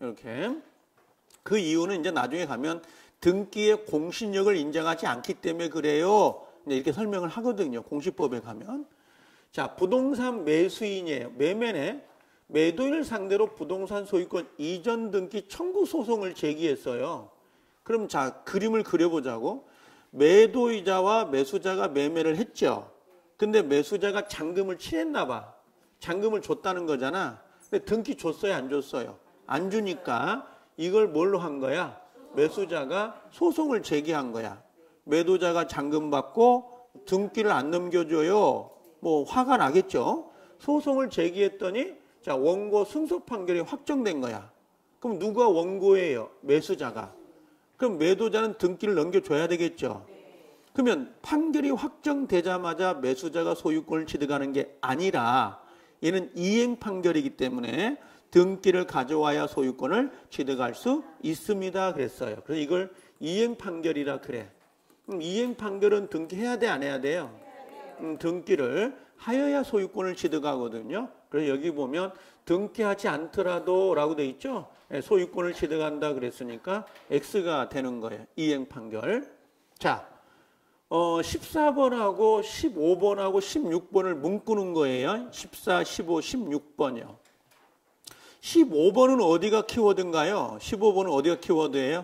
그 이유는 이제 나중에 가면 등기의 공신력을 인정하지 않기 때문에 그래요. 이렇게 설명을 하거든요. 공시법에 가면. 자, 부동산 매수인이에요. 매매네. 매도인을 상대로 부동산 소유권 이전 등기 청구 소송을 제기했어요. 그럼 자, 그림을 그려보자고. 매도이자와 매수자가 매매를 했죠. 근데 매수자가 잔금을 칠했나 봐. 잔금을 줬다는 거잖아. 근데 등기 줬어요, 안 줬어요? 안 주니까 이걸 뭘로 한 거야? 매수자가 소송을 제기한 거야. 매도자가 잔금 받고 등기를 안 넘겨줘요. 뭐 화가 나겠죠. 소송을 제기했더니 자, 원고 승소 판결이 확정된 거야. 그럼 누가 원고예요? 매수자가. 그럼 매도자는 등기를 넘겨줘야 되겠죠. 그러면 판결이 확정되자마자 매수자가 소유권을 취득하는 게 아니라 얘는 이행 판결이기 때문에 등기를 가져와야 소유권을 취득할 수 있습니다. 그랬어요. 그래서 이걸 이행 판결이라 그래. 그럼 이행 판결은 등기해야 돼, 안 해야 돼요? 등기를 하여야 소유권을 취득하거든요. 그래서 여기 보면 등기하지 않더라도 라고 돼 있죠. 소유권을 취득한다 그랬으니까 X가 되는 거예요. 이행 판결. 자, 14번하고 15번하고 16번을 묶는 거예요. 14, 15, 16번이요. 15번은 어디가 키워드인가요? 15번은 어디가 키워드예요?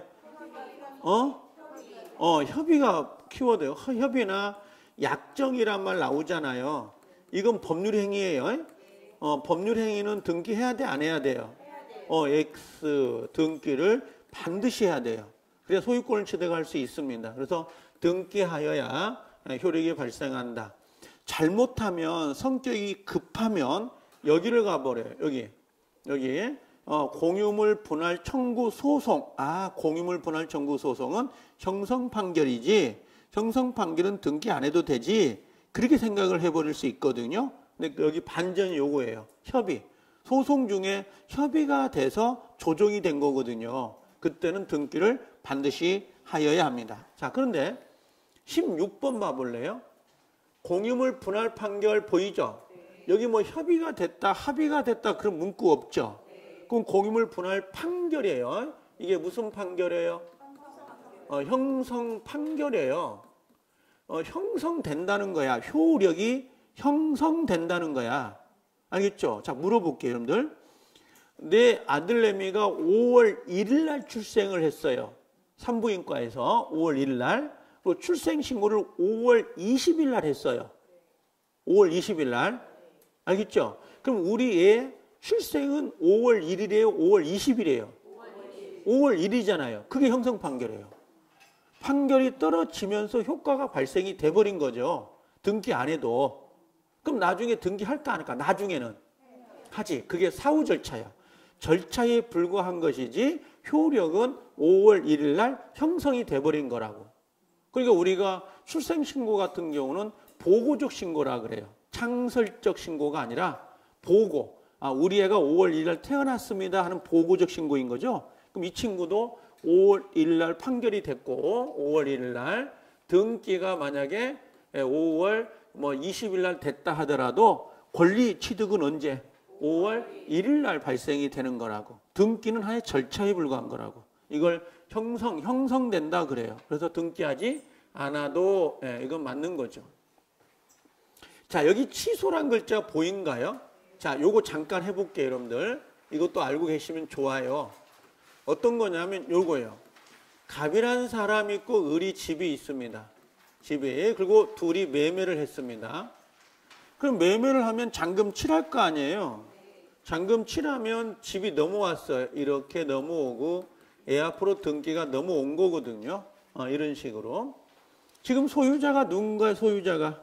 협의가 키워드예요. 협의나 약정이란 말 나오잖아요. 이건 법률 행위예요. 법률 행위는 등기해야 돼, 안 해야 돼요? X 등기를 반드시 해야 돼요. 그래야 소유권을 취득할 수 있습니다. 그래서 등기하여야 효력이 발생한다. 잘못하면 성격이 급하면 여기를 가버려요. 여기 공유물 분할 청구 소송. 공유물 분할 청구 소송은 형성 판결이지. 형성 판결은 등기 안 해도 되지. 그렇게 생각을 해버릴 수 있거든요. 근데 여기 반전이 요거예요. 협의. 소송 중에 협의가 돼서 조정이 된 거거든요. 그때는 등기를 반드시 하여야 합니다. 자, 그런데 16번 봐볼래요? 공유물 분할 판결 보이죠? 여기 뭐 협의가 됐다, 합의가 됐다 그런 문구 없죠? 그럼 공유물 분할 판결이에요. 이게 무슨 판결이에요? 형성 판결이에요. 형성된다는 거야. 효력이 형성된다는 거야. 알겠죠? 자, 물어볼게요, 여러분들. 내 아들내미가 5월 1일 날 출생을 했어요. 산부인과에서 5월 1일 날. 그리고 출생신고를 5월 20일 날 했어요. 5월 20일 날. 알겠죠? 그럼 우리 애 출생은 5월 1일이에요? 5월 20일이에요? 5월 1일이잖아요. 그게 형성 판결이에요. 판결이 떨어지면서 효과가 발생이 돼버린 거죠. 등기 안 해도. 그럼 나중에 등기할까 안 할까? 나중에는 하지. 그게 사후 절차야. 절차에 불과한 것이지 효력은 5월 1일 날 형성이 돼버린 거라고. 그러니까 우리가 출생신고 같은 경우는 보고적 신고라 그래요. 창설적 신고가 아니라 보고. 우리 애가 5월 1일 날 태어났습니다 하는 보고적 신고인 거죠. 그럼 이 친구도 5월 1일 날 판결이 됐고 5월 1일 날 등기가 만약에 5월 20일 날 됐다 하더라도 권리 취득은 언제? 5월 1일 날 발생이 되는 거라고. 등기는 하나의 절차에 불과한 거라고. 이걸 형성된다 그래요. 그래서 등기하지 않아도 이건 맞는 거죠. 자, 여기 취소란 글자 보인가요? 자, 요거 잠깐 해볼게요, 여러분들. 이것도 알고 계시면 좋아요. 어떤 거냐면 요거예요. 갑이라는 사람이 있고 을이 집이 있습니다. 집이. 그리고 둘이 매매를 했습니다. 그럼 매매를 하면 잔금 칠할 거 아니에요. 잔금 칠하면 집이 넘어왔어요. 이렇게 넘어오고 애 앞으로 등기가 넘어온 거거든요. 이런 식으로. 지금 소유자가 누군가요? 소유자가.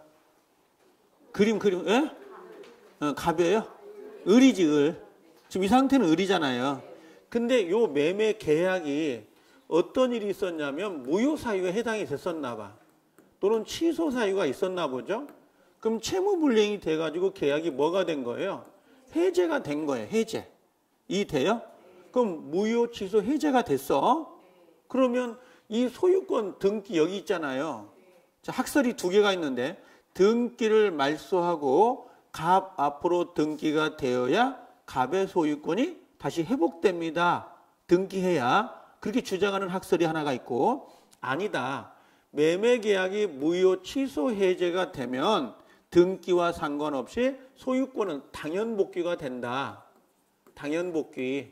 예? 갑이에요? 을이지, 을. 지금 이 상태는 을이잖아요. 근데 요 매매 계약이 어떤 일이 있었냐면 무효 사유에 해당이 됐었나 봐. 또는 취소 사유가 있었나 보죠. 그럼 채무 불이행이 돼가지고 계약이 뭐가 된 거예요? 해제가 된 거예요. 해제. 이해돼요? 그럼 무효 취소 해제가 됐어. 그러면 이 소유권 등기 여기 있잖아요. 자, 학설이 두 개가 있는데 등기를 말소하고 갑 앞으로 등기가 되어야 갑의 소유권이 다시 회복됩니다. 등기해야. 그렇게 주장하는 학설이 하나가 있고, 아니다. 매매계약이 무효 취소 해제가 되면 등기와 상관없이 소유권은 당연복귀가 된다. 당연복귀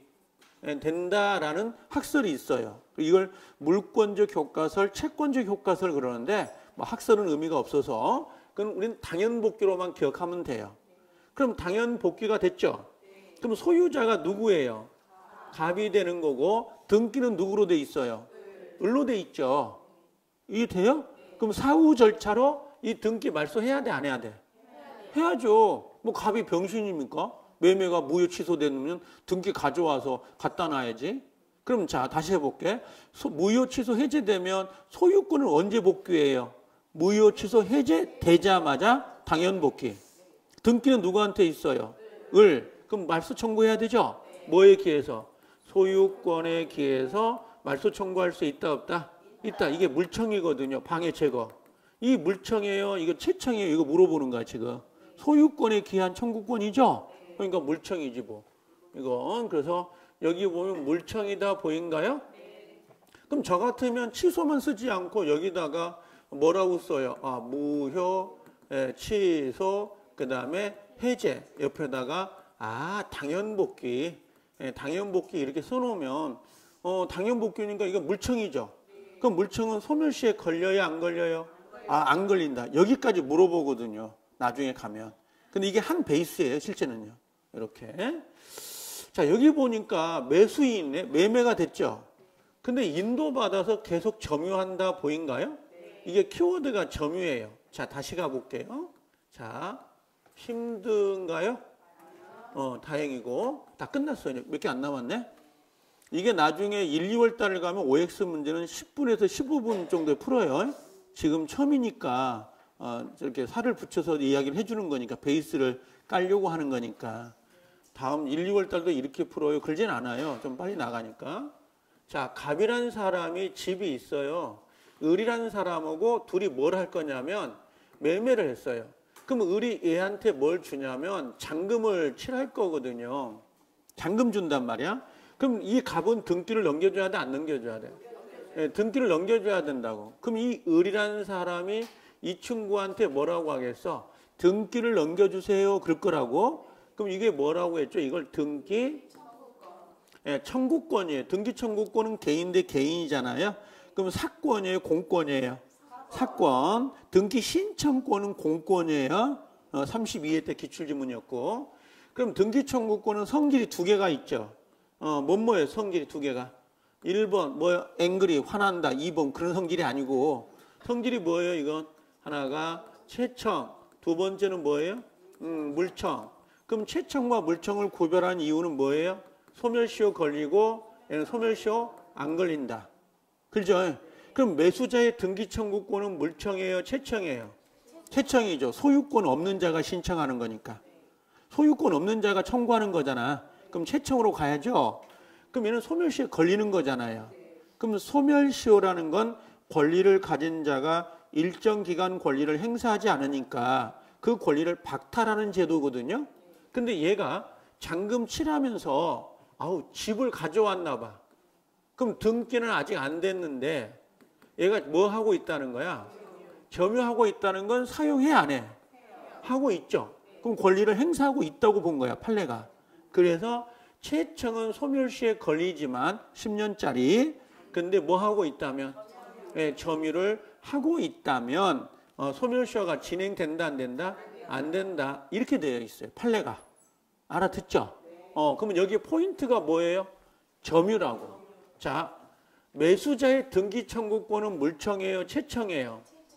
된다라는 학설이 있어요. 이걸 물권적 효과설, 채권적 효과설 그러는데 뭐 학설은 의미가 없어서 그건 우리는 당연복귀로만 기억하면 돼요. 그럼 당연복귀가 됐죠. 그럼 소유자가 누구예요? 갑이 되는 거고 등기는 누구로 돼 있어요? 을로 돼 있죠. 이게 돼요? 그럼 사후 절차로 이 등기 말소해야 돼, 안 해야 돼? 해야죠. 뭐 갑이 병신입니까? 매매가 무효 취소되면 등기 가져와서 갖다 놔야지. 그럼 자, 다시 해볼게. 무효 취소 해제되면 소유권은 언제 복귀해요? 무효 취소 해제되자마자 당연 복귀. 등기는 누구한테 있어요? 을. 그럼 말소 청구해야 되죠? 뭐에 기해서? 소유권에 기해서 말소 청구할 수 있다, 없다? 있다. 이게 물청이거든요. 방해 제거. 이 물청이에요? 이거 채청이에요? 이거 물어보는 거야, 지금. 소유권에 기한 청구권이죠? 그러니까 물청이지 뭐. 이건 그래서 여기 보면 물청이다 보인가요? 그럼 저 같으면 취소만 쓰지 않고 여기다가 뭐라고 써요? 아, 무효, 취소, 그 다음에 해제. 옆에다가 당연복귀. 당연복귀 이렇게 써놓으면 당연복귀니까 이거 물청이죠. 그럼 물청은 소멸시에 걸려요, 안 걸려요? 안 걸린다. 여기까지 물어보거든요. 나중에 가면. 근데 이게 한 베이스예요, 실제는요. 이렇게. 자, 여기 보니까 매수인네, 매매가 됐죠. 근데 인도받아서 계속 점유한다 보인가요? 이게 키워드가 점유예요. 자, 다시 가볼게요. 자, 힘든가요? 다행이고. 다 끝났어요. 몇 개 안 남았네? 이게 나중에 1, 2월 달을 가면 OX 문제는 10분에서 15분 정도에 풀어요. 지금 처음이니까 저렇게 살을 붙여서 이야기를 해주는 거니까 베이스를 깔려고 하는 거니까 다음 1, 2월 달도 이렇게 풀어요. 그러진 않아요. 좀 빨리 나가니까. 자, 갑이라는 사람이 집이 있어요. 을이라는 사람하고 둘이 뭘 할 거냐면 매매를 했어요. 그럼 을이 얘한테 뭘 주냐면 잔금을 칠할 거거든요. 잔금 준단 말이야. 그럼 이 갑은 등기를 넘겨줘야 돼, 안 넘겨줘야 돼? 네, 등기를 넘겨줘야 된다고. 그럼 이 을이라는 사람이 이 친구한테 뭐라고 하겠어? 등기를 넘겨주세요. 그럴 거라고. 그럼 이게 뭐라고 했죠? 이걸 등기 청구권이에요. 등기 청구권은 개인 대 개인이잖아요. 그럼 사권이에요, 공권이에요? 사권. 등기 신청권은 공권이에요. 32회 때 기출지문이었고. 그럼 등기 청구권은 성질이 두 개가 있죠. 뭐예요? 성질이 두 개가. 1번 뭐예요? 앵그리, 화난다. 2번 그런 성질이 아니고. 성질이 뭐예요? 이건 하나가 채청. 두 번째는 뭐예요? 물청. 그럼 채청과 물청을 구별한 이유는 뭐예요? 소멸시효 걸리고 얘는 소멸시효 안 걸린다. 그렇죠? 그럼 매수자의 등기 청구권은 물청이에요? 채청이에요? 채청이죠. 소유권 없는 자가 신청하는 거니까. 소유권 없는 자가 청구하는 거잖아. 그럼 채청으로 가야죠. 그럼 얘는 소멸시효에 걸리는 거잖아요. 그럼 소멸시효라는 건 권리를 가진 자가 일정 기간 권리를 행사하지 않으니까 그 권리를 박탈하는 제도거든요. 근데 얘가 잔금 칠하면서 집을 가져왔나 봐. 그럼 등기는 아직 안 됐는데 얘가 뭐 하고 있다는 거야? 점유하고 있다는 건 사용해, 안 해? 하고 있죠. 그럼 권리를 행사하고 있다고 본 거야, 판례가. 그래서 채청은 소멸시에 걸리지만 10년짜리. 근데 뭐 하고 있다면? 점유를 하고 있다면 소멸시효가 진행된다, 안 된다? 안 된다. 이렇게 되어 있어요, 판례가. 알아듣죠? 그러면 여기 포인트가 뭐예요? 점유라고. 자, 매수자의 등기 청구권은 물청이에요, 채청이에요?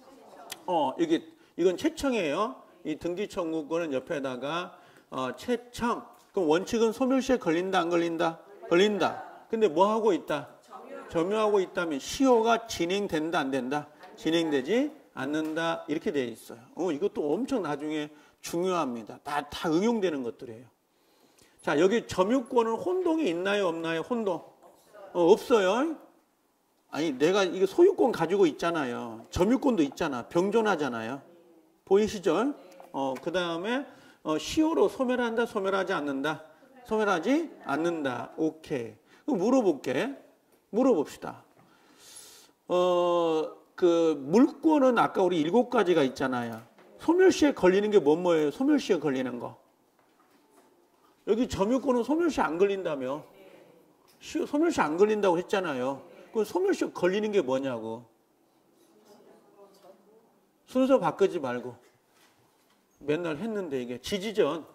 이건 채청이에요. 이 등기 청구권은 옆에다가 채청. 그럼 원칙은 소멸시에 걸린다, 안 걸린다? 걸린다. 근데 뭐 하고 있다? 점유하고 있다면 시효가 진행된다, 안 된다? 진행되지 않는다. 이렇게 되어 있어요. 이것도 엄청 나중에 중요합니다. 다 응용되는 것들이에요. 자, 여기 점유권은 혼동이 있나요, 없나요? 혼동. 없어요. 아니, 내가 이거 소유권 가지고 있잖아요. 점유권도 있잖아. 병존하잖아요. 보이시죠? 그 다음에 시효로 소멸한다, 소멸하지 않는다? 소멸하지 않는다. 오케이. 그럼 물어봅시다. 그 물권은 아까 우리 7가지가 있잖아요. 소멸시에 걸리는 게 뭐예요? 소멸시에 걸리는 거. 여기 점유권은 소멸시 안 걸린다며. 소멸시 안 걸린다고 했잖아요. 그럼 소멸시 걸리는 게 뭐냐고. 순서 바꾸지 말고. 맨날 했는데 이게 지지전.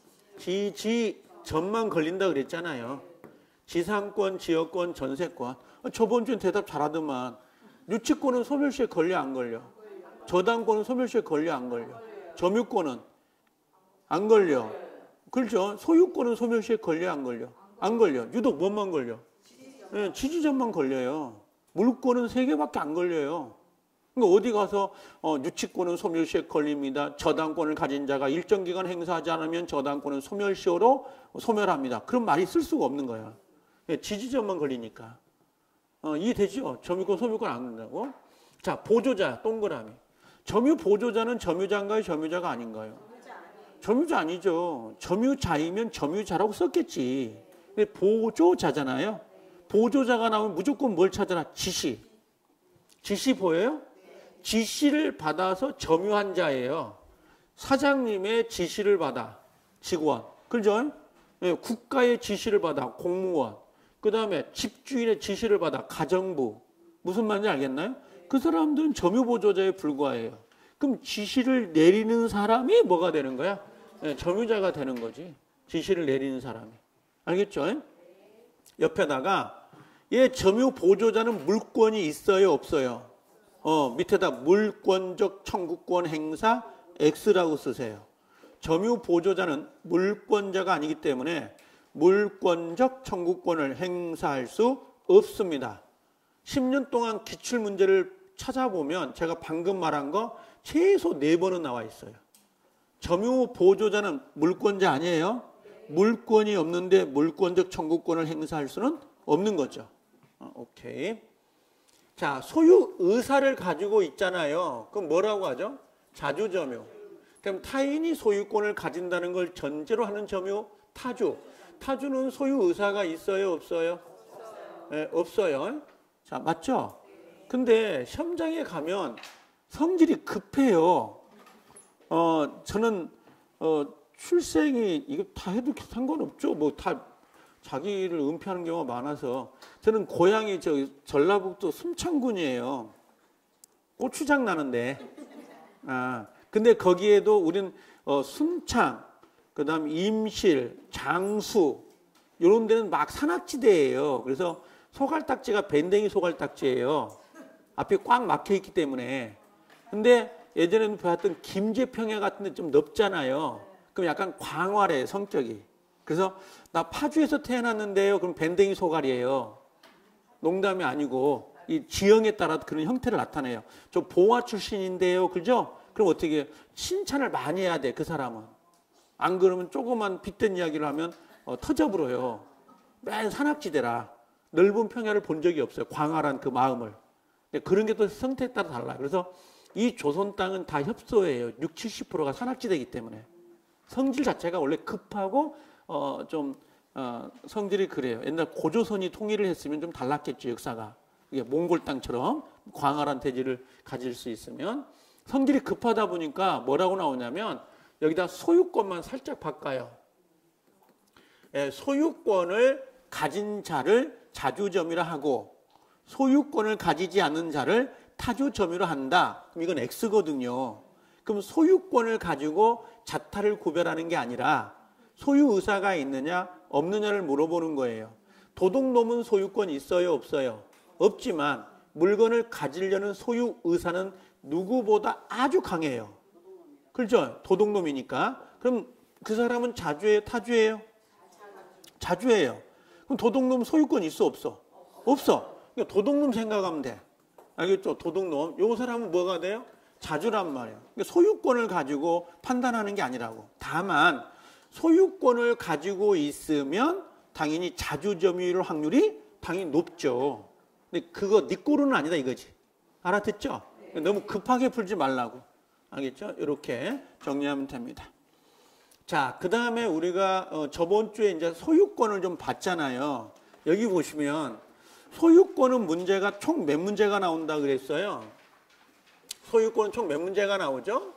지지전만 걸린다 그랬잖아요. 지상권, 지역권, 전세권. 저번 주엔 대답 잘하더만. 유치권은 소멸시에 걸려 안 걸려? 저당권은 소멸시에 걸려 안 걸려? 점유권은 안 걸려. 그렇죠? 소유권은 소멸시에 걸려 안 걸려? 안 걸려. 유독 뭐만 걸려? 네, 지지전만 걸려요. 물권은 3개밖에 안 걸려요. 그러니까 어디 가서 유치권은 소멸시에 걸립니다. 저당권을 가진 자가 일정 기간 행사하지 않으면 저당권은 소멸시효로 소멸합니다. 그런 말이 쓸 수가 없는 거야. 네, 지지전만 걸리니까. 이해되죠? 점유권, 소유권 안 걸린다고? 자, 보조자, 동그라미. 점유 보조자는 점유자인가요? 점유자가 아닌가요? 점유자 아니죠. 점유자이면 점유자라고 썼겠지. 근데 보조자잖아요. 보조자가 나오면 무조건 뭘 찾아라? 지시. 지시 보여요? 지시를 받아서 점유한 자예요. 사장님의 지시를 받아. 직원. 그죠? 네, 국가의 지시를 받아. 공무원. 그 다음에 집주인의 지시를 받아. 가정부. 무슨 말인지 알겠나요? 그 사람들은 점유보조자에 불과해요. 그럼 지시를 내리는 사람이 뭐가 되는 거야? 네, 점유자가 되는 거지. 지시를 내리는 사람이. 알겠죠? 옆에다가 얘 점유보조자는 물권이 있어요? 없어요? 밑에다 물권적 청구권 행사 X라고 쓰세요. 점유보조자는 물권자가 아니기 때문에 물권적 청구권을 행사할 수 없습니다. 10년 동안 기출문제를 찾아보면 제가 방금 말한 거 최소 4번은 나와 있어요. 점유보조자는 물권자 아니에요? 물권이 없는데 물권적 청구권을 행사할 수는 없는 거죠. 오케이. 자, 소유 의사를 가지고 있잖아요. 그럼 뭐라고 하죠? 자주점유. 그럼 타인이 소유권을 가진다는 걸 전제로 하는 점유, 타주. 타주는 소유 의사가 있어요? 없어요? 네, 없어요. 자, 맞죠? 근데 시험장에 가면 성질이 급해요. 저는 출생이 이거 다 해도 상관없죠. 뭐 다 자기를 은폐하는 경우가 많아서 저는 고향이 전라북도 순창군이에요. 고추장 나는데. 근데 거기에도 우린 순창, 그다음 임실, 장수 이런 데는 막 산악지대예요. 그래서 소갈딱지가 밴댕이 소갈딱지예요. 앞에 꽉 막혀 있기 때문에. 근데 예전에는 봤던 김제평야 같은 데 좀 넓잖아요. 그럼 약간 광활해, 성격이. 그래서 나 파주에서 태어났는데요. 그럼 밴댕이 소갈이에요. 농담이 아니고 이 지형에 따라 그런 형태를 나타내요. 저 봉화 출신인데요. 그죠? 그럼 어떻게 해요? 칭찬을 많이 해야 돼, 그 사람은. 안 그러면 조그만 빗댄 이야기를 하면 터져버려요. 맨 산악지대라. 넓은 평야를 본 적이 없어요. 광활한 그 마음을. 그런 게 또 성태에 따라 달라요. 그래서 이 조선 땅은 다 협소예요. 60, 70%가 산악지대이기 때문에. 성질 자체가 원래 급하고 성질이 그래요. 옛날 고조선이 통일을 했으면 좀 달랐겠죠, 역사가. 이게 몽골 땅처럼 광활한 대지를 가질 수 있으면. 성질이 급하다 보니까 뭐라고 나오냐면 여기다 소유권만 살짝 바꿔요. 소유권을 가진 자를 자주점유라 하고 소유권을 가지지 않는 자를 타주점유로 한다. 그럼 이건 X거든요. 그럼 소유권을 가지고 자타를 구별하는 게 아니라 소유 의사가 있느냐 없느냐를 물어보는 거예요. 도둑놈은 소유권 있어요? 없어요? 없지만 물건을 가지려는 소유 의사는 누구보다 아주 강해요. 그렇죠? 도둑놈이니까. 그럼 그 사람은 자주예요? 타주예요? 자주예요. 그럼 도둑놈 소유권 있어? 없어? 없어. 그러니까 도둑놈 생각하면 돼. 알겠죠? 도둑놈. 요 사람은 뭐가 돼요? 자주란 말이에요. 그러니까 소유권을 가지고 판단하는 게 아니라고. 다만 소유권을 가지고 있으면 당연히 자주점유율 확률이 당연히 높죠. 근데 그거 네 꼴은 아니다 이거지. 알아듣죠? 너무 급하게 풀지 말라고. 알겠죠? 이렇게 정리하면 됩니다. 자, 그 다음에 우리가 저번 주에 이제 소유권을 좀 봤잖아요. 여기 보시면 소유권은 문제가 총 몇 문제가 나온다 그랬어요? 소유권은 총 몇 문제가 나오죠?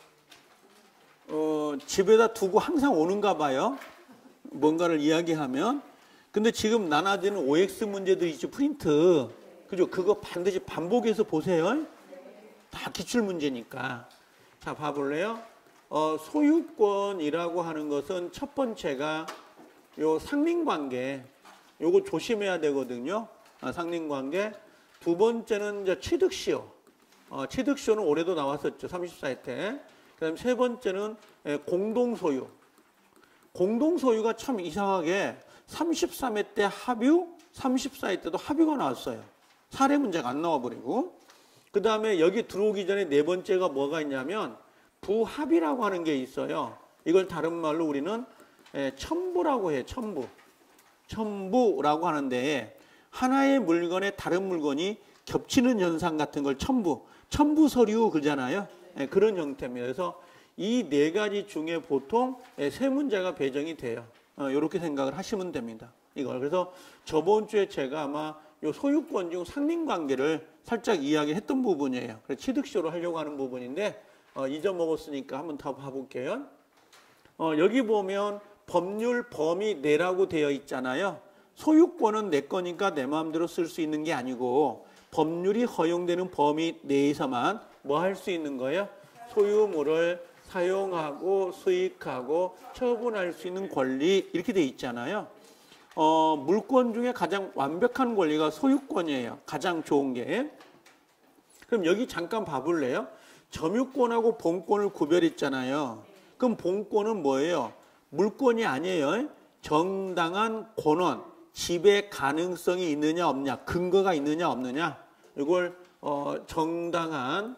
집에다 두고 항상 오는가 봐요. 뭔가를 이야기하면. 근데 지금 나눠지는 OX 문제들이 있죠. 프린트. 그죠? 그거 반드시 반복해서 보세요. 다 기출 문제니까. 자, 봐볼래요? 소유권이라고 하는 것은 첫 번째가 요 상린관계. 요거 조심해야 되거든요. 상린관계. 두 번째는 이제 취득시효. 취득시효는 올해도 나왔었죠. 34회 때. 그 다음에 세 번째는 공동소유. 공동소유가 참 이상하게 33회 때 합유, 34회 때도 합유가 나왔어요. 사례 문제가 안 나와버리고. 그 다음에 여기 들어오기 전에 네 번째가 뭐가 있냐면 부합이라고 하는 게 있어요. 이걸 다른 말로 우리는 첨부라고 해요. 첨부. 첨부라고 하는데 하나의 물건에 다른 물건이 겹치는 현상 같은 걸 첨부. 첨부 서류 그러잖아요. 그런 형태입니다. 그래서 이 네 가지 중에 보통 세 문제가 배정이 돼요. 이렇게 생각을 하시면 됩니다. 이걸. 그래서 저번 주에 제가 아마 요 소유권 중 상린관계를 살짝 이야기했던 부분이에요. 그래서 취득시효로 하려고 하는 부분인데 잊어먹었으니까 한번 더 봐볼게요. 여기 보면 법률 범위 내라고 되어 있잖아요. 소유권은 내 거니까 내 마음대로 쓸 수 있는 게 아니고 법률이 허용되는 범위 내에서만 뭐 할 수 있는 거예요? 소유물을 사용하고 수익하고 처분할 수 있는 권리 이렇게 돼 있잖아요. 물권 중에 가장 완벽한 권리가 소유권이에요. 가장 좋은 게. 그럼 여기 잠깐 봐볼래요? 점유권하고 본권을 구별했잖아요. 그럼 본권은 뭐예요? 물권이 아니에요. 정당한 권원, 지배 가능성이 있느냐 없느냐, 근거가 있느냐 없느냐. 이걸 정당한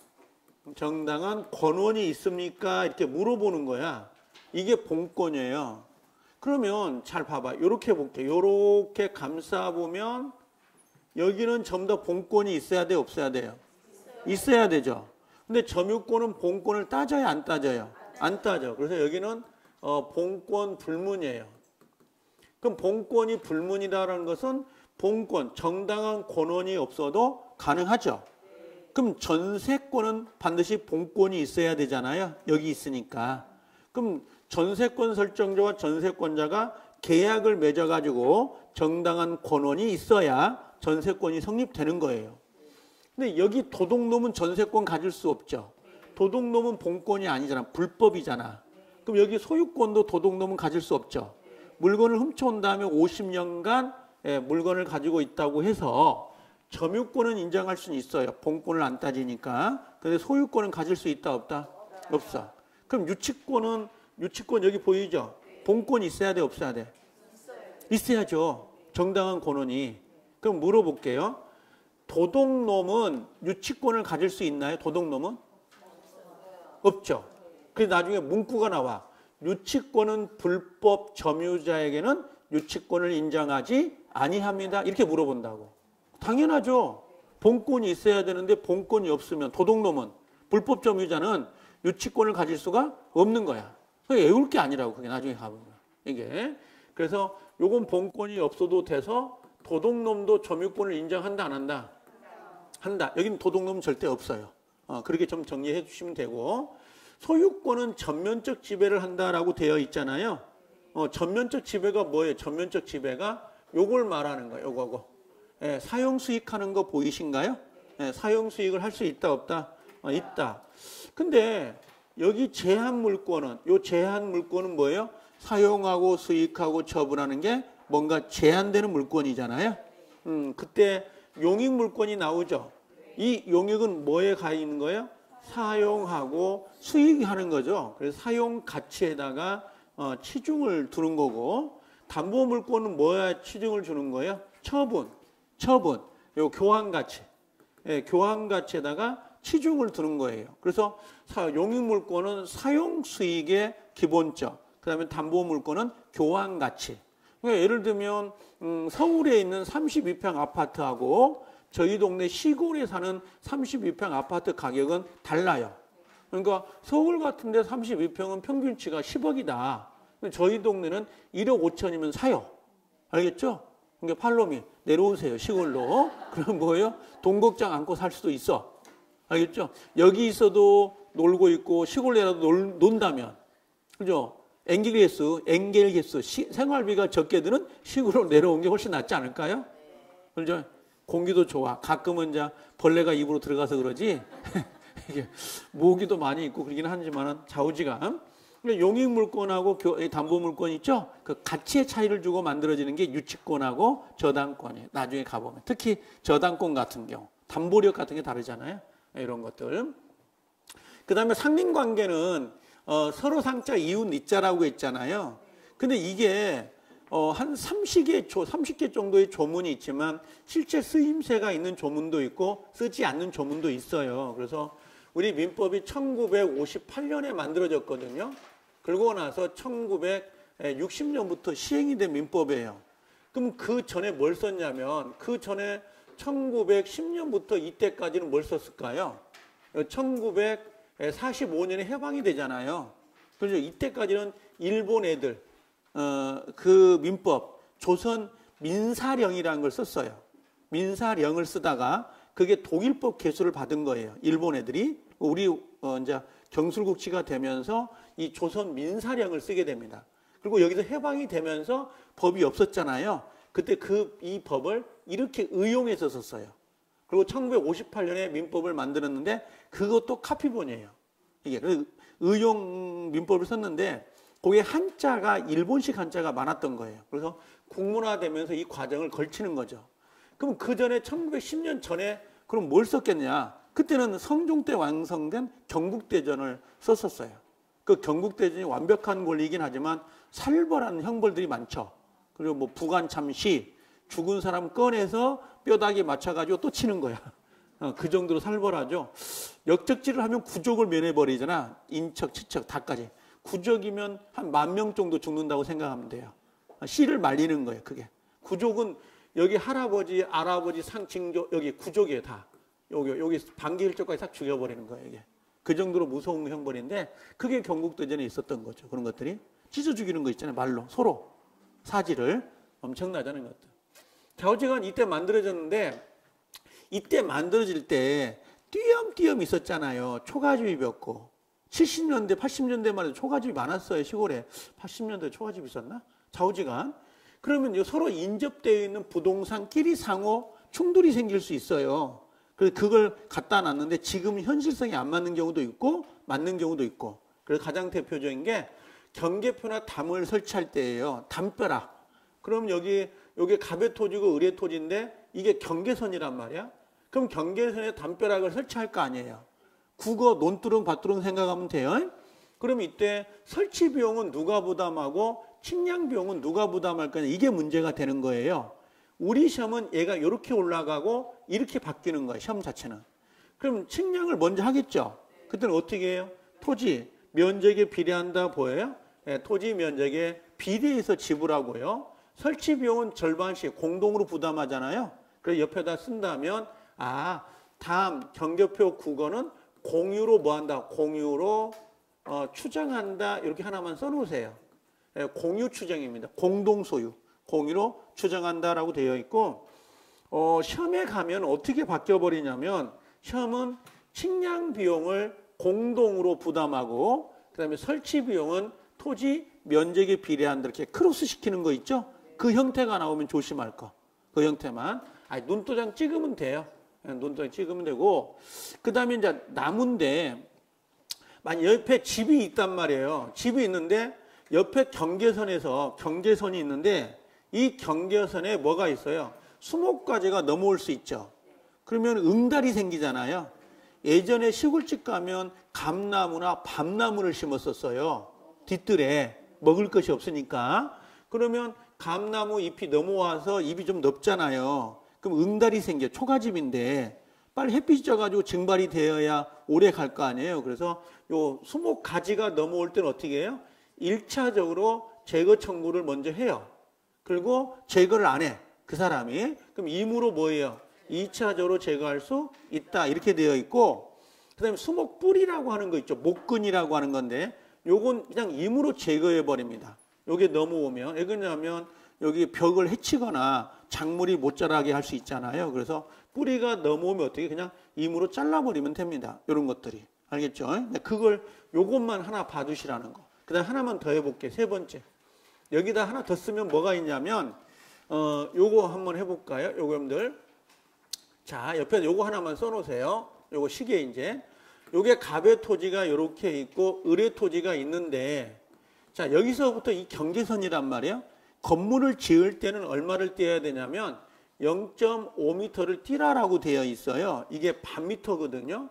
권원이 있습니까? 이렇게 물어보는 거야. 이게 본권이에요. 그러면 잘 봐봐. 이렇게 볼게요. 이렇게 감싸보면 여기는 전부 다 본권이 있어야 돼요? 없어야 돼요? 있어야 되죠. 근데 점유권은 본권을 따져요? 안 따져요? 안 따져. 그래서 여기는 본권 불문이에요. 그럼 본권이 불문이라는 것은 본권, 정당한 권원이 없어도 가능하죠. 그럼 전세권은 반드시 본권이 있어야 되잖아요. 여기 있으니까. 그럼 전세권 설정자와 전세권자가 계약을 맺어가지고 정당한 권원이 있어야 전세권이 성립되는 거예요. 근데 여기 도둑놈은 전세권 가질 수 없죠. 도둑놈은 본권이 아니잖아. 불법이잖아. 그럼 여기 소유권도 도둑놈은 가질 수 없죠. 물건을 훔쳐온 다음에 50년간 물건을 가지고 있다고 해서 점유권은 인정할 수는 있어요. 본권을 안 따지니까. 근데 소유권은 가질 수 있다 없다? 없어. 그럼 유치권 여기 보이죠? 본권이 있어야 돼 없어야 돼? 있어야죠. 정당한 권원이. 그럼 물어볼게요. 도둑놈은 유치권을 가질 수 있나요? 도둑놈은? 없죠. 그래서 나중에 문구가 나와. 유치권은 불법 점유자에게는 유치권을 인정하지 아니합니다. 이렇게 물어본다고. 당연하죠. 본권이 있어야 되는데 본권이 없으면 도둑놈은 불법 점유자는 유치권을 가질 수가 없는 거야. 애울 게 아니라고 그게 나중에 가보면 이게. 그래서 요건 본권이 없어도 돼서 도둑놈도 점유권을 인정한다 안 한다? 한다. 여기는 도둑놈은 절대 없어요. 그렇게 좀 정리해 주시면 되고 소유권은 전면적 지배를 한다라고 되어 있잖아요. 전면적 지배가 뭐예요? 전면적 지배가 요걸 말하는 거예요. 요거고. 사용 수익하는 거 보이신가요? 사용 수익을 할 수 있다 없다? 있다. 근데 여기 제한 물권은 요 제한 물권은 뭐예요? 사용하고 수익하고 처분하는 게 뭔가 제한되는 물권이잖아요. 그때 용익 물권이 나오죠. 이 용익은 뭐에 가 있는 거예요? 사용하고 수익하는 거죠. 그래서 사용 가치에다가 치중을 두는 거고 담보 물권은 뭐야 치중을 주는 거예요? 처분. 요 교환 가치. 교환 가치에다가 치중을 두는 거예요. 그래서 용익 물권은 사용 수익의 기본적. 그다음에 담보 물권은 교환 가치. 그러니까 예를 들면 서울에 있는 32평 아파트하고 저희 동네 시골에 사는 32평 아파트 가격은 달라요. 그러니까 서울 같은 데 32평은 평균치가 10억이다. 저희 동네는 1억 5천이면 사요. 알겠죠? 그러니까 팔로미 내려오세요. 시골로. 그럼 뭐예요? 돈곡장 안고 살 수도 있어. 알겠죠? 여기 놀고 있고 시골에라도 논다면, 그죠? 엔겔게스 생활비가 적게 드는 시골로 내려온 게 훨씬 낫지 않을까요? 그죠? 공기도 좋아. 가끔은 이제 벌레가 입으로 들어가서 그러지. 이게 모기도 많이 있고 그러긴 하지만은 좌우지간. 용익물권하고 담보물권 있죠? 그 가치의 차이를 주고 만들어지는 게 유치권하고 저당권이에요. 나중에 가보면. 특히 저당권 같은 경우. 담보력 같은 게 다르잖아요. 이런 것들. 그 다음에 상린관계는 서로 상자 이웃 니자라고 했잖아요. 근데 이게 한 30개 정도의 조문이 있지만 실제 쓰임새가 있는 조문도 있고 쓰지 않는 조문도 있어요. 그래서 우리 민법이 1958년에 만들어졌거든요. 그러고 나서 1960년부터 시행이 된 민법이에요. 그럼 그 전에 뭘 썼냐면 그 전에 1910년부터 이때까지는 뭘 썼을까요? 1945년에 해방이 되잖아요. 그래서 이때까지는 일본 애들 그 민법 조선 민사령이라는 걸 썼어요. 민사령을 쓰다가 그게 독일법 개수를 받은 거예요. 일본 애들이 우리 이제 경술국치가 되면서 이 조선 민사령을 쓰게 됩니다. 그리고 여기서 해방이 되면서 법이 없었잖아요. 그때 이 법을 이렇게 의용해서 썼어요. 그리고 1958년에 민법을 만들었는데 그것도 카피본이에요. 이게 의용 민법을 썼는데 거기에 한자가 일본식 한자가 많았던 거예요. 그래서 국문화되면서 이 과정을 걸치는 거죠. 그럼 그 전에 1910년 전에 그럼 뭘 썼겠냐? 그때는 성종 때 완성된 경국대전을 썼었어요. 그 경국대전이 완벽한 권리이긴 하지만 살벌한 형벌들이 많죠. 그리고 뭐 부관참시, 죽은 사람 꺼내서 뼈다귀 맞춰가지고 또 치는 거야. 그 정도로 살벌하죠. 역적질을 하면 구족을 면해버리잖아. 인척, 치척, 다까지. 구족이면 한 10,000명 정도 죽는다고 생각하면 돼요. 씨를 말리는 거예요, 그게. 구족은 여기 할아버지, 할아버지, 상징조, 여기 구족이에요, 다. 여기 반기일적까지 싹 죽여버리는 거예요, 이게. 그 정도로 무서운 형벌인데, 그게 경국대전에 있었던 거죠. 그런 것들이. 찢어 죽이는 거 있잖아요, 말로. 서로. 사지를. 엄청나다는 것들. 좌우지간 이때 만들어졌는데, 이때 만들어질 때 띄엄띄엄 있었잖아요. 초가집이 몇 70년대, 80년대만 해도 초가집이 많았어요, 시골에. 80년대 초가집이 있었나? 좌우지간. 그러면 서로 인접되어 있는 부동산끼리 상호 충돌이 생길 수 있어요. 그래서 그걸 갖다 놨는데 지금 현실성이 안 맞는 경우도 있고 맞는 경우도 있고. 그래서 가장 대표적인 게 경계표나 담을 설치할 때예요. 담벼락. 그럼 여기 갑의토지고 의뢰토지인데 이게 경계선이란 말이야. 그럼 경계선에 담벼락을 설치할 거 아니에요. 국어 논두렁 밭두렁 생각하면 돼요. 그럼 이때 설치 비용은 누가 부담하고 측량 비용은 누가 부담할 거냐. 이게 문제가 되는 거예요. 우리 시험은 얘가 이렇게 올라가고 이렇게 바뀌는 거예요. 시험 자체는. 그럼 측량을 먼저 하겠죠. 그때는 어떻게 해요? 토지 면적에 비례한다 보여요? 네, 토지 면적에 비례해서 지불하고요. 설치 비용은 절반씩 공동으로 부담하잖아요. 그래서 옆에다 쓴다면 다음 경계표 국어는 공유로 뭐한다? 공유로 추정한다. 이렇게 하나만 써놓으세요. 네, 공유 추정입니다. 공동소유. 공유로 추정한다라고 되어 있고 시험에 가면 어떻게 바뀌어버리냐면 시험은 측량 비용을 공동으로 부담하고 그다음에 설치 비용은 토지 면적에 비례한다. 이렇게 크로스 시키는 거 있죠? 그 형태가 나오면 조심할 거. 그 형태만. 눈도장 찍으면 돼요. 눈도장 찍으면 되고 그 다음에 이제 나무인데 만약 옆에 집이 있단 말이에요. 집이 있는데 옆에 경계선이 있는데 이 경계선에 뭐가 있어요? 수목가지가 넘어올 수 있죠. 그러면 응달이 생기잖아요. 예전에 시골집 가면 감나무나 밤나무를 심었었어요. 뒤뜰에 먹을 것이 없으니까. 그러면 감나무 잎이 넘어와서 잎이 좀 넓잖아요. 그럼 응달이 생겨. 초가집인데 빨리 햇빛이 져가지고 증발이 되어야 오래 갈 거 아니에요. 그래서 요 수목가지가 넘어올 때는 어떻게 해요? 1차적으로 제거 청구를 먼저 해요. 그리고 제거를 안 해. 그 사람이. 그럼 임으로 뭐예요? 2차적으로 제거할 수 있다. 이렇게 되어 있고 그다음에 수목 뿌리라고 하는 거 있죠. 목근이라고 하는 건데 요건 그냥 임으로 제거해 버립니다. 요게 넘어오면 왜 그러냐면 여기 벽을 해치거나 작물이 못 자라게 할 수 있잖아요. 그래서 뿌리가 넘어오면 어떻게 그냥 임으로 잘라버리면 됩니다. 이런 것들이. 알겠죠? 그걸 요것만 하나 봐주시라는 거. 그 다음에 하나만 더 해볼게요. 세 번째. 여기다 하나 더 쓰면 뭐가 있냐면 요거 한번 해볼까요? 요거 여러분들. 자, 옆에 요거 하나만 써놓으세요. 요거 시계 이제. 요게 갑의 토지가 이렇게 있고 을의 토지가 있는데 자, 여기서부터 이 경계선이란 말이에요. 건물을 지을 때는 얼마를 떼어야 되냐면 0.5m를 띄라라고 되어 있어요. 이게 반미터거든요.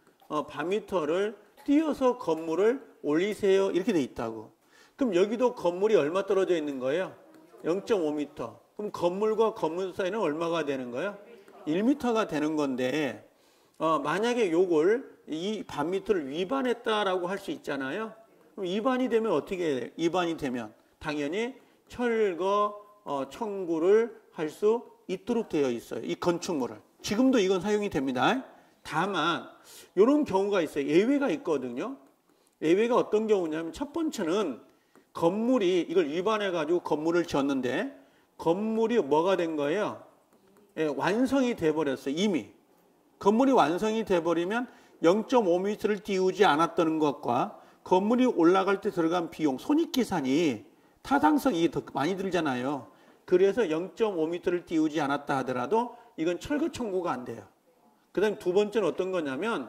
반미터를 띄어서 건물을 올리세요. 이렇게 돼 있다고. 그럼 여기도 건물이 얼마 떨어져 있는 거예요? 0.5m. 그럼 건물과 건물 사이는 얼마가 되는 거예요? 1m가 되는 건데 만약에 요걸 이 반미터를 위반했다라고 할 수 있잖아요. 그럼 위반이 되면 어떻게 해요? 위반이 되면 당연히 철거 청구를 할 수 있도록 되어 있어요. 이 건축물을. 지금도 이건 사용이 됩니다. 다만 이런 경우가 있어요. 예외가 있거든요. 예외가 어떤 경우냐면 첫 번째는 건물이 이걸 위반해 가지고 건물을 지었는데 건물이 뭐가 된 거예요? 예, 완성이 돼 버렸어요. 이미. 건물이 완성이 돼 버리면 0.5m를 띄우지 않았다는 것과 건물이 올라갈 때 들어간 비용, 손익계산이 타당성이 더 많이 들잖아요. 그래서 0.5m를 띄우지 않았다 하더라도 이건 철거 청구가 안 돼요. 그 다음에 두 번째는 어떤 거냐면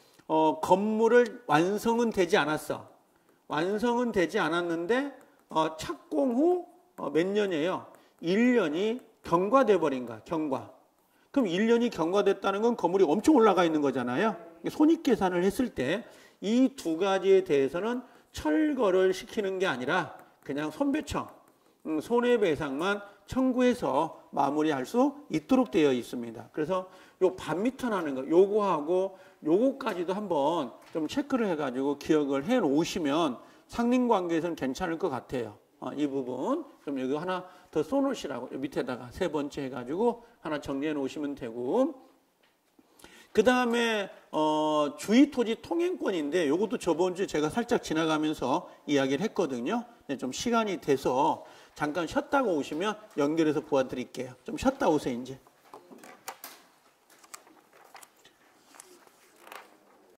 건물을 완성은 되지 않았어. 완성은 되지 않았는데 착공 후 몇 년이에요? 1년이 경과돼 버린 거야. 경과. 그럼 1년이 경과됐다는 건 건물이 엄청 올라가 있는 거잖아요. 손익계산을 했을 때 이 두 가지에 대해서는 철거를 시키는 게 아니라 그냥 손배청, 손해배상만 청구해서 마무리할 수 있도록 되어 있습니다. 그래서 요 반미터라는 거, 요거하고 요거까지도 한번 좀 체크를 해가지고 기억을 해 놓으시면 상린관계에서는 괜찮을 것 같아요. 이 부분 좀 여기 하나 더 써놓으시라고 밑에다가 세 번째 해가지고 하나 정리해 놓으시면 되고 그 다음에 주의토지 통행권인데 요것도 저번 주에 제가 살짝 지나가면서 이야기를 했거든요. 네, 좀 시간이 돼서 잠깐 쉬었다가 오시면 연결해서 보여드릴게요. 좀 쉬었다 오세요 이제.